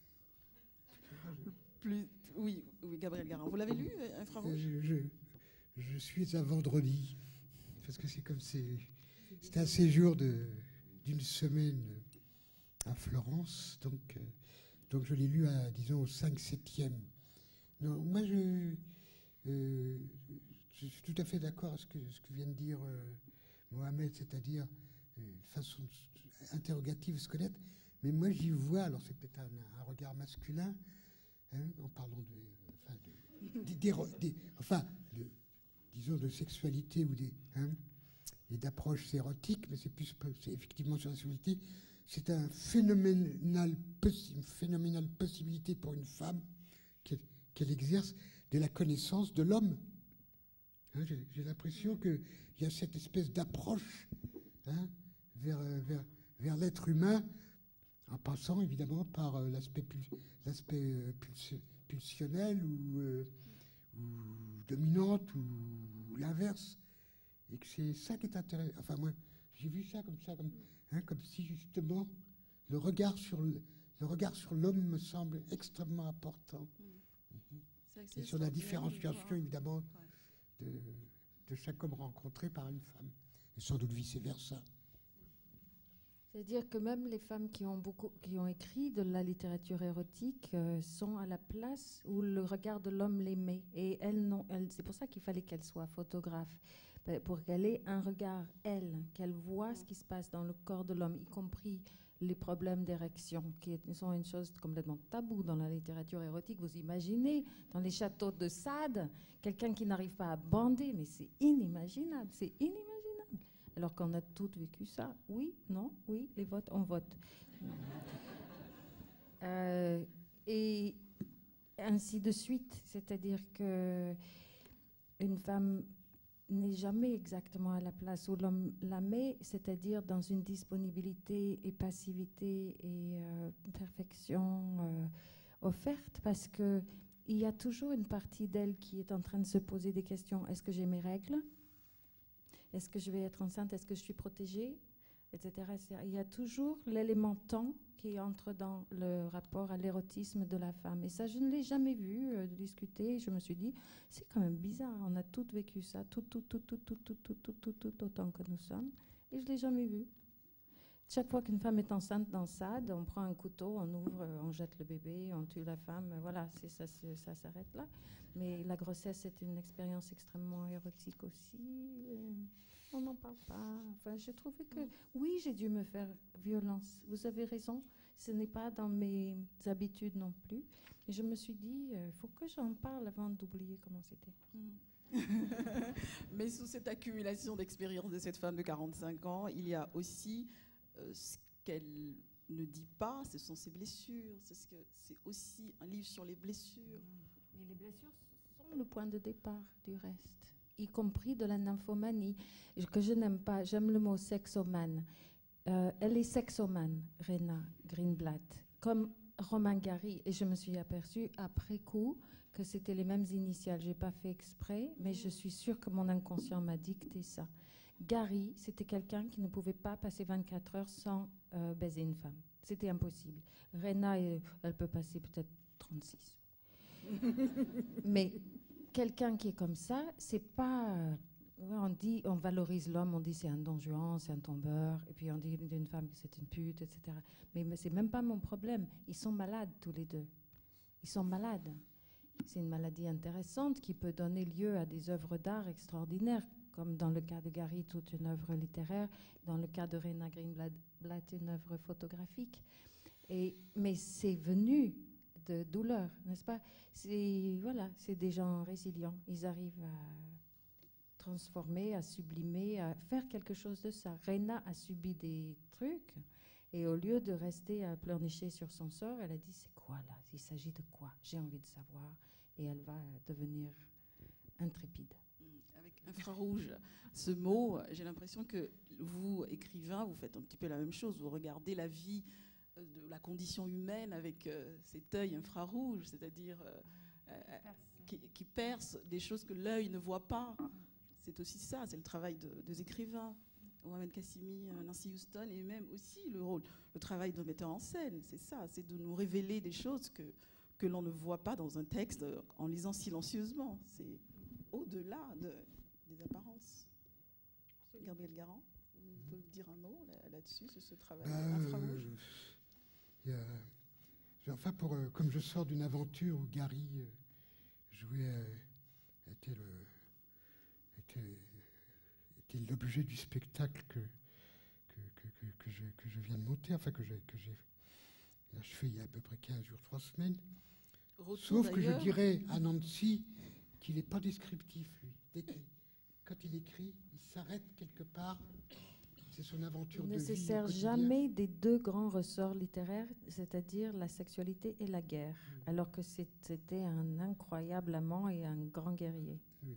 plus... Oui, Gabriel Garin. Vous l'avez lu, Infrarouge? Je suis à vendredi, parce que c'est un séjour d'une semaine à Florence, donc je l'ai lu disons, au 5/7e. Non, moi, je suis tout à fait d'accord avec ce que vient de dire Mohamed, c'est-à-dire une façon interrogative, se connaître. Mais moi, j'y vois, alors c'est peut-être un regard masculin, hein, en parlant disons de sexualité ou et d'approches érotiques, mais c'est effectivement sur la sexualité. C'est une phénoménale possibilité pour une femme qu'elle exerce de la connaissance de l'homme. Hein, j'ai l'impression qu'il y a cette espèce d'approche vers l'être humain, en passant évidemment par l'aspect pulsionnel ou dominante ou l'inverse. et que c'est ça qui est intéressant. Enfin, moi, j'ai vu ça, comme si justement le regard sur l'homme me semble extrêmement important. Et sur la différenciation, évidemment, de chaque homme rencontré par une femme, et sans doute vice-versa. C'est-à-dire que même les femmes qui ont écrit de la littérature érotique sont à la place où le regard de l'homme les met. Et c'est pour ça qu'il fallait qu'elle soit photographe, pour qu'elle ait un regard, qu'elle voit ce qui se passe dans le corps de l'homme, y compris les problèmes d'érection, qui sont une chose complètement taboue dans la littérature érotique. Vous imaginez, dans les châteaux de Sade, quelqu'un qui n'arrive pas à bander, mais c'est inimaginable, alors qu'on a toutes vécu ça. Oui, non, oui, les votes, on vote. Et ainsi de suite, c'est-à-dire que une femme n'est jamais exactement à la place où l'homme la met, c'est-à-dire dans une disponibilité et passivité et perfection offerte, parce que il y a toujours une partie d'elle qui est en train de se poser des questions. Est-ce que j'ai mes règles ? Est-ce que je vais être enceinte? Est-ce que je suis protégée? Etc. Il y a toujours l'élément temps qui entre dans le rapport à l'érotisme de la femme. Et ça, je ne l'ai jamais vu discuter. Je me suis dit, c'est quand même bizarre. On a toutes vécu ça, tout autant que nous sommes. Et je ne l'ai jamais vu. Chaque fois qu'une femme est enceinte dans Sade, on prend un couteau, on ouvre, on jette le bébé, on tue la femme. Voilà, ça s'arrête là. Mais la grossesse est une expérience extrêmement érotique aussi. On n'en parle pas. Enfin, je trouvais que, oui, j'ai dû me faire violence. Vous avez raison, ce n'est pas dans mes habitudes non plus. Et je me suis dit, il faut que j'en parle avant d'oublier comment c'était. Mais sous cette accumulation d'expérience de cette femme de 45 ans, il y a aussi ce qu'elle ne dit pas, ce sont ses blessures. C'est aussi un livre sur les blessures. Mais les blessures sont le point de départ du reste, y compris de la nymphomanie, que je n'aime pas. J'aime le mot sexomane. Elle est sexomane, Rena Greenblatt, comme Romain Gary. Et je me suis aperçue après coup que c'était les mêmes initiales. Je n'ai pas fait exprès, mais je suis sûre que mon inconscient m'a dicté ça. Gary, c'était quelqu'un qui ne pouvait pas passer 24 heures sans baiser une femme. C'était impossible. Rena, elle peut passer peut-être 36. Mais quelqu'un qui est comme ça, c'est pas... on valorise l'homme, on dit c'est un don Juan, c'est un tombeur, et puis on dit d'une femme que c'est une pute, etc. Mais c'est même pas mon problème. Ils sont malades tous les deux. Ils sont malades. C'est une maladie intéressante qui peut donner lieu à des œuvres d'art extraordinaires, comme dans le cas de Gary, toute une œuvre littéraire, dans le cas de Rena Greenblatt, une œuvre photographique. Mais c'est venu de douleur, n'est-ce pas? C'est des gens résilients. Ils arrivent à transformer, à sublimer, à faire quelque chose de ça. Rena a subi des trucs, et au lieu de rester à pleurnicher sur son sort, elle a dit, c'est quoi là? Il s'agit de quoi? J'ai envie de savoir. Et elle va devenir intrépide. Avec infrarouge, ce mot, j'ai l'impression que vous, écrivain, vous faites un petit peu la même chose. Vous regardez la vie de la condition humaine avec cet œil infrarouge, c'est-à-dire qui perce des choses que l'œil ne voit pas. C'est aussi ça, c'est le travail des écrivains. Mohamed Kassimi, Nancy Houston, et même aussi le travail de metteur en scène. C'est ça, c'est de nous révéler des choses que l'on ne voit pas dans un texte en lisant silencieusement. C'est au-delà des apparences. Gabriel Garand, vous pouvez dire un mot là-dessus, sur ce travail infrarouge? Enfin, comme je sors d'une aventure où Gary était l'objet du spectacle que je viens de monter, enfin que j'ai achevé il y a à peu près 15 jours, 3 semaines. Sauf que je dirais à Nancy qu'il n'est pas descriptif, lui. Quand il écrit, il s'arrête quelque part. C'est son aventure de vie. Il ne se sert jamais des deux grands ressorts littéraires, c'est-à-dire la sexualité et la guerre, alors que c'était un incroyable amant et un grand guerrier. Oui.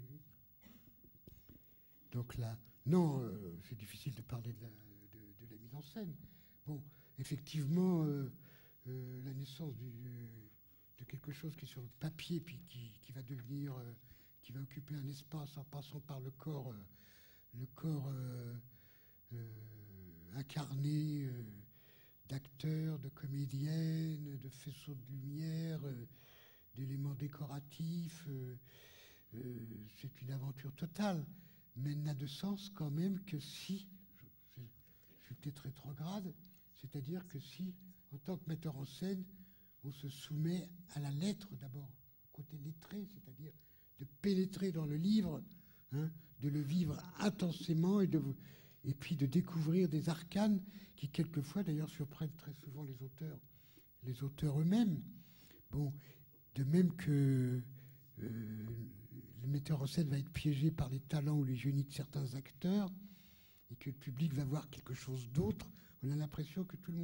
Donc là, non, c'est difficile de parler de la mise en scène. Bon, effectivement, la naissance de quelque chose qui est sur le papier, puis qui va devenir, qui va occuper un espace en passant par le corps le corps incarné d'acteurs, de comédiennes, de faisceaux de lumière, d'éléments décoratifs. C'est une aventure totale, mais elle n'a de sens quand même que si, je suis peut-être rétrograde, c'est-à-dire que si, en tant que metteur en scène, on se soumet à la lettre d'abord, côté lettré, c'est-à-dire de pénétrer dans le livre, hein, de le vivre intensément et puis de découvrir des arcanes qui quelquefois d'ailleurs surprennent très souvent les auteurs eux-mêmes. Bon, de même que le metteur en scène va être piégé par les talents ou les génies de certains acteurs et que le public va voir quelque chose d'autre, on a l'impression que tout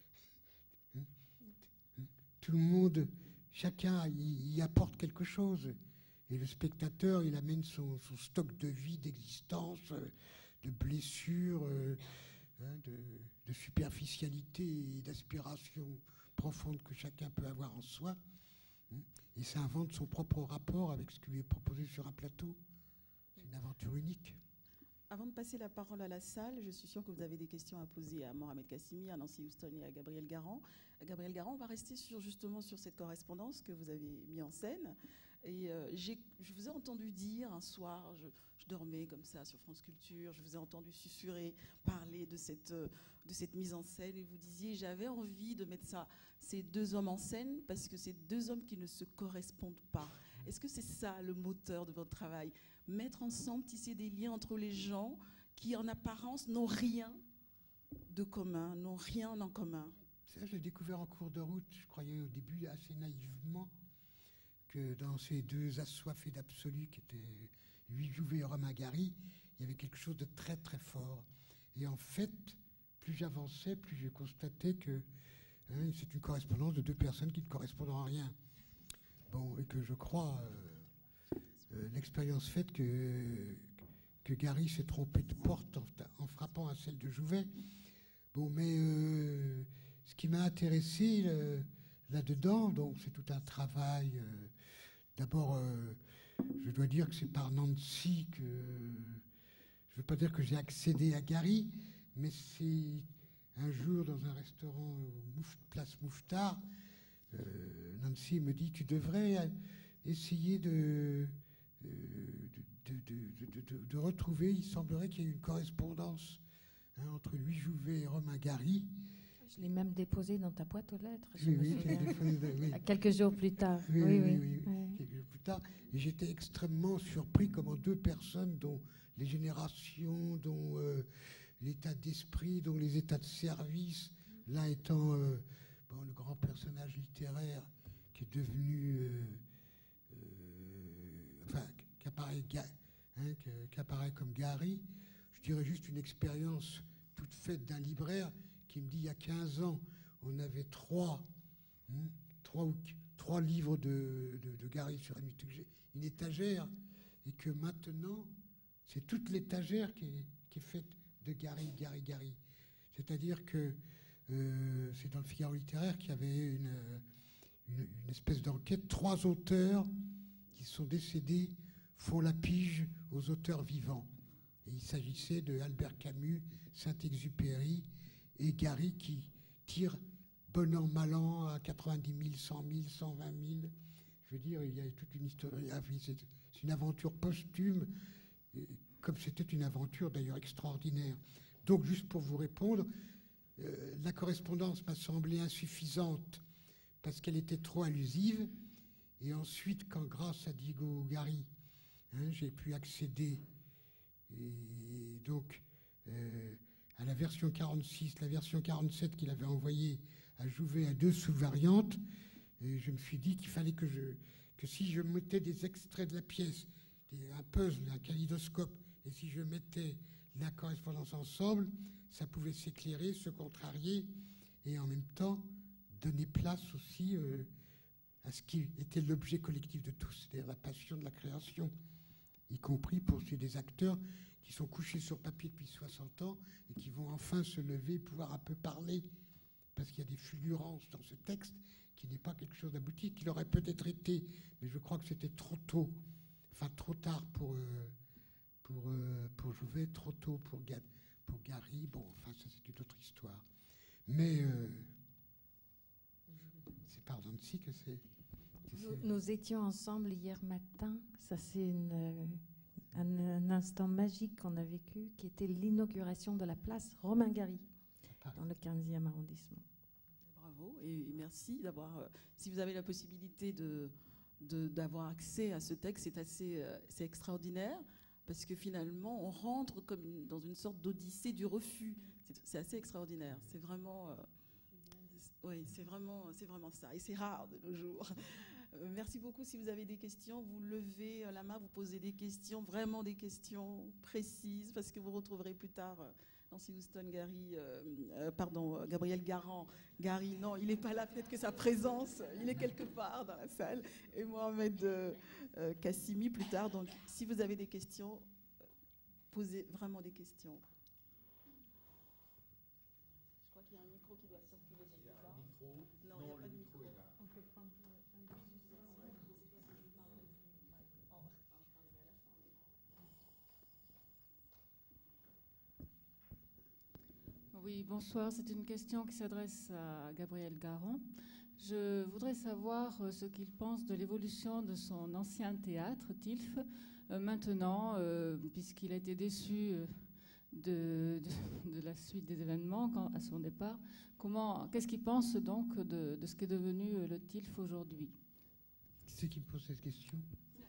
le monde, chacun y apporte quelque chose. Et le spectateur, il amène son stock de vie, d'existence, de blessures, de superficialité et d'aspiration profonde que chacun peut avoir en soi. Et ça invente son propre rapport avec ce qui lui est proposé sur un plateau. C'est une aventure unique. Avant de passer la parole à la salle, je suis sûre que vous avez des questions à poser à Mohamed Kassimi, à Nancy Houston et à Gabriel Garand. Gabriel Garand, on va rester justement sur cette correspondance que vous avez mise en scène. Et je vous ai entendu dire un soir, je dormais comme ça sur France Culture, je vous ai entendu susurrer, parler de cette mise en scène, et vous disiez, j'avais envie de mettre ces deux hommes en scène parce que c'est deux hommes qui ne se correspondent pas. Est-ce que c'est ça le moteur de votre travail ? Mettre ensemble, tisser des liens entre les gens qui, en apparence, n'ont rien de commun, n'ont rien en commun. Ça, j'ai découvert en cours de route. Je croyais au début assez naïvement que dans ces deux assoiffés d'absolu qui étaient Louis Jouvet et Romain Gary, il y avait quelque chose de très très fort. Et en fait, plus j'avançais, plus je constatais que c'est une correspondance de deux personnes qui ne correspondent en rien. Bon, et que je crois... l'expérience faite que Gary s'est trompé de porte en frappant à celle de Jouvet. Bon, mais ce qui m'a intéressé là-dedans, donc c'est tout un travail. D'abord, je dois dire que c'est par Nancy que... Je ne veux pas dire que j'ai accédé à Gary, mais c'est un jour dans un restaurant place Mouffetard, Nancy me dit « Tu devrais essayer de retrouver, il semblerait qu'il y ait une correspondance entre Louis Jouvet et Romain Gary. » Je l'ai même déposé dans ta boîte aux lettres. Oui, quelques jours plus tard. Oui. Quelques jours plus tard. Et j'étais extrêmement surpris comment deux personnes dont les générations, dont l'état d'esprit, dont les états de service, l'un étant le grand personnage littéraire qui est devenu... qui apparaît comme Gary, je dirais juste une expérience toute faite d'un libraire qui me dit il y a 15 ans, on avait trois livres de Gary sur une étagère, et que maintenant, c'est toute l'étagère qui est faite de Gary. C'est-à-dire que c'est dans le Figaro littéraire qu'il y avait une espèce d'enquête. 3 auteurs qui sont décédés font la pige aux auteurs vivants. Et il s'agissait de Albert Camus, Saint-Exupéry et Gary qui tire bon an, mal an à 90 000, 100 000, 120 000. Je veux dire, il y a toute une histoire. C'est une aventure posthume, comme c'était une aventure d'ailleurs extraordinaire. Donc, juste pour vous répondre, la correspondance m'a semblé insuffisante parce qu'elle était trop allusive. Et ensuite, quand grâce à Diego Gary, j'ai pu accéder et donc à la version 46, la version 47 qu'il avait envoyée à Jouvet à 2 sous-variantes, et je me suis dit qu'il fallait que si je mettais des extraits de la pièce, un puzzle, un kaléidoscope, et si je mettais la correspondance ensemble, ça pouvait s'éclairer, se contrarier, et en même temps donner place aussi à ce qui était l'objet collectif de tous, c'est-à-dire la passion de la création, y compris pour des acteurs qui sont couchés sur papier depuis 60 ans et qui vont enfin se lever, pouvoir un peu parler, parce qu'il y a des fulgurances dans ce texte qui n'est pas quelque chose d'abouti, qui l'aurait peut-être été, mais je crois que c'était trop tôt, enfin trop tard pour pour Jouvet, trop tôt pour Gary. Bon, enfin, ça c'est une autre histoire. Mais c'est par Dancy que c'est. Nous étions ensemble hier matin. Ça, c'est un instant magique qu'on a vécu, qui était l'inauguration de la place Romain Gary, dans le 15e arrondissement. Bravo et merci d'avoir. Si vous avez la possibilité d'avoir accès à ce texte, c'est extraordinaire, parce que finalement, on rentre comme dans une sorte d'odyssée du refus. C'est assez extraordinaire. C'est vraiment. Oui, c'est vraiment ça. Et c'est rare de nos jours. Merci beaucoup. Si vous avez des questions, vous levez la main, vous posez des questions, vraiment des questions précises, parce que vous retrouverez plus tard Nancy Houston, Gabriel Garand. Gary, non, il n'est pas là, peut-être que sa présence, il est quelque part dans la salle. Et Mohamed Kassimi plus tard. Donc, si vous avez des questions, posez vraiment des questions. Je crois qu'il y a un micro qui doit circuler quelque part. Non, il n'y a pas de micro. On peut prendre Oui, bonsoir. C'est une question qui s'adresse à Gabriel Garand. Je voudrais savoir ce qu'il pense de l'évolution de son ancien théâtre, TILF, maintenant, puisqu'il a été déçu de la suite des événements à son départ. Qu'est-ce qu'il pense donc de ce qu'est devenu le TILF aujourd'hui? Qui c'est qui me pose cette question?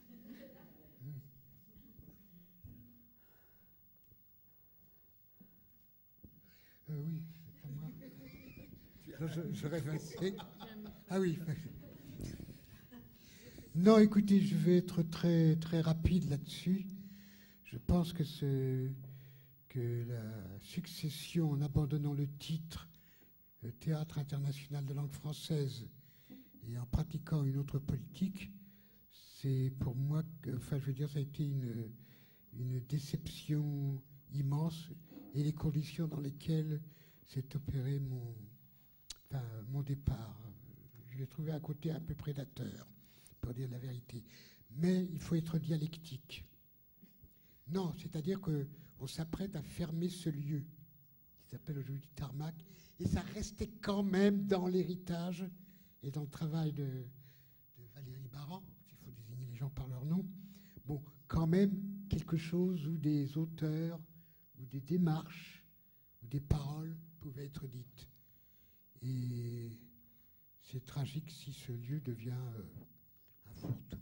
Oui, c'est pas moi. Je rêve. Ah oui. Non, écoutez, je vais être très, très rapide là-dessus. Je pense que la succession, en abandonnant le titre Théâtre international de langue française et en pratiquant une autre politique, c'est pour moi, ça a été une déception immense, et les conditions dans lesquelles s'est opéré mon départ. Je l'ai trouvé un côté un peu prédateur, pour dire la vérité. Mais il faut être dialectique. Non, c'est-à-dire qu'on s'apprête à fermer ce lieu, qui s'appelle aujourd'hui Tarmac, et ça restait quand même dans l'héritage et dans le travail de Valérie Baran, s'il faut désigner les gens par leur nom. Bon, quand même quelque chose où des auteurs, où des démarches, où des paroles pouvaient être dites. Et c'est tragique si ce lieu devient un fourre-tout.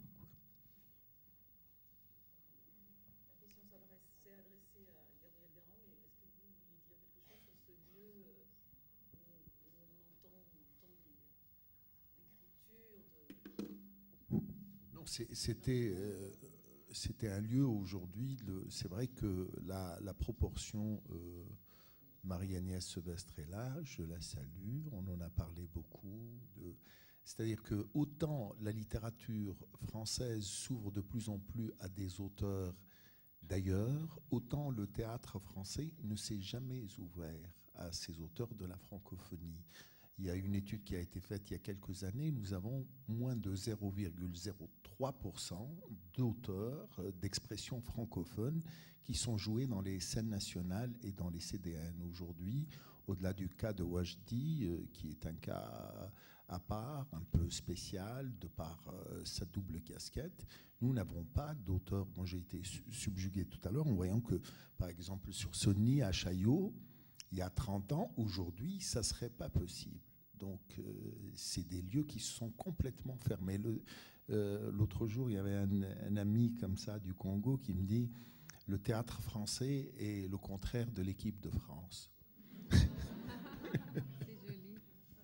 La question s'est adressée à Gabriel Garand, mais est-ce que vous vouliez dire quelque chose sur ce lieu où on entend l'écriture Non, c'était un lieu aujourd'hui. C'est vrai que la proportion Marie-Agnès Sevestre est là, je la salue, on en a parlé beaucoup. C'est-à-dire que autant la littérature française s'ouvre de plus en plus à des auteurs d'ailleurs, autant le théâtre français ne s'est jamais ouvert à ces auteurs de la francophonie. Il y a une étude qui a été faite il y a quelques années, nous avons moins de 0,03% d'auteurs d'expression francophone qui sont joués dans les scènes nationales et dans les CDN. Aujourd'hui, au-delà du cas de Wajdi, qui est un cas à part, un peu spécial, de par sa double casquette, nous n'avons pas d'auteurs. Moi, j'ai été subjugué tout à l'heure en voyant que, par exemple, sur Sony à Chaillot, il y a 30 ans, aujourd'hui, ça ne serait pas possible. Donc, c'est des lieux qui sont complètement fermés. L'autre jour, il y avait un ami comme ça du Congo qui me dit « Le théâtre français est le contraire de l'équipe de France. » C'est joli.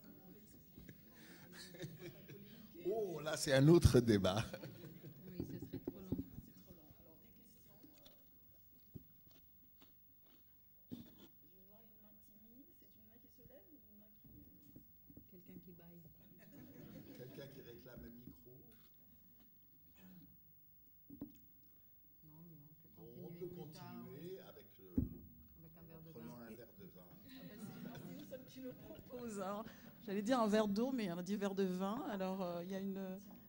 Oh, là, c'est un autre débat. Oui, ce serait trop long. Quelqu'un qui baille. Quelqu'un qui réclame un micro. Non, mais On on peut peut continuer avec un verre de prenant vin. un verre de vin. C'est nous qui le propose. Hein. J'allais dire un verre d'eau, mais on a dit verre de vin. Alors, il y a une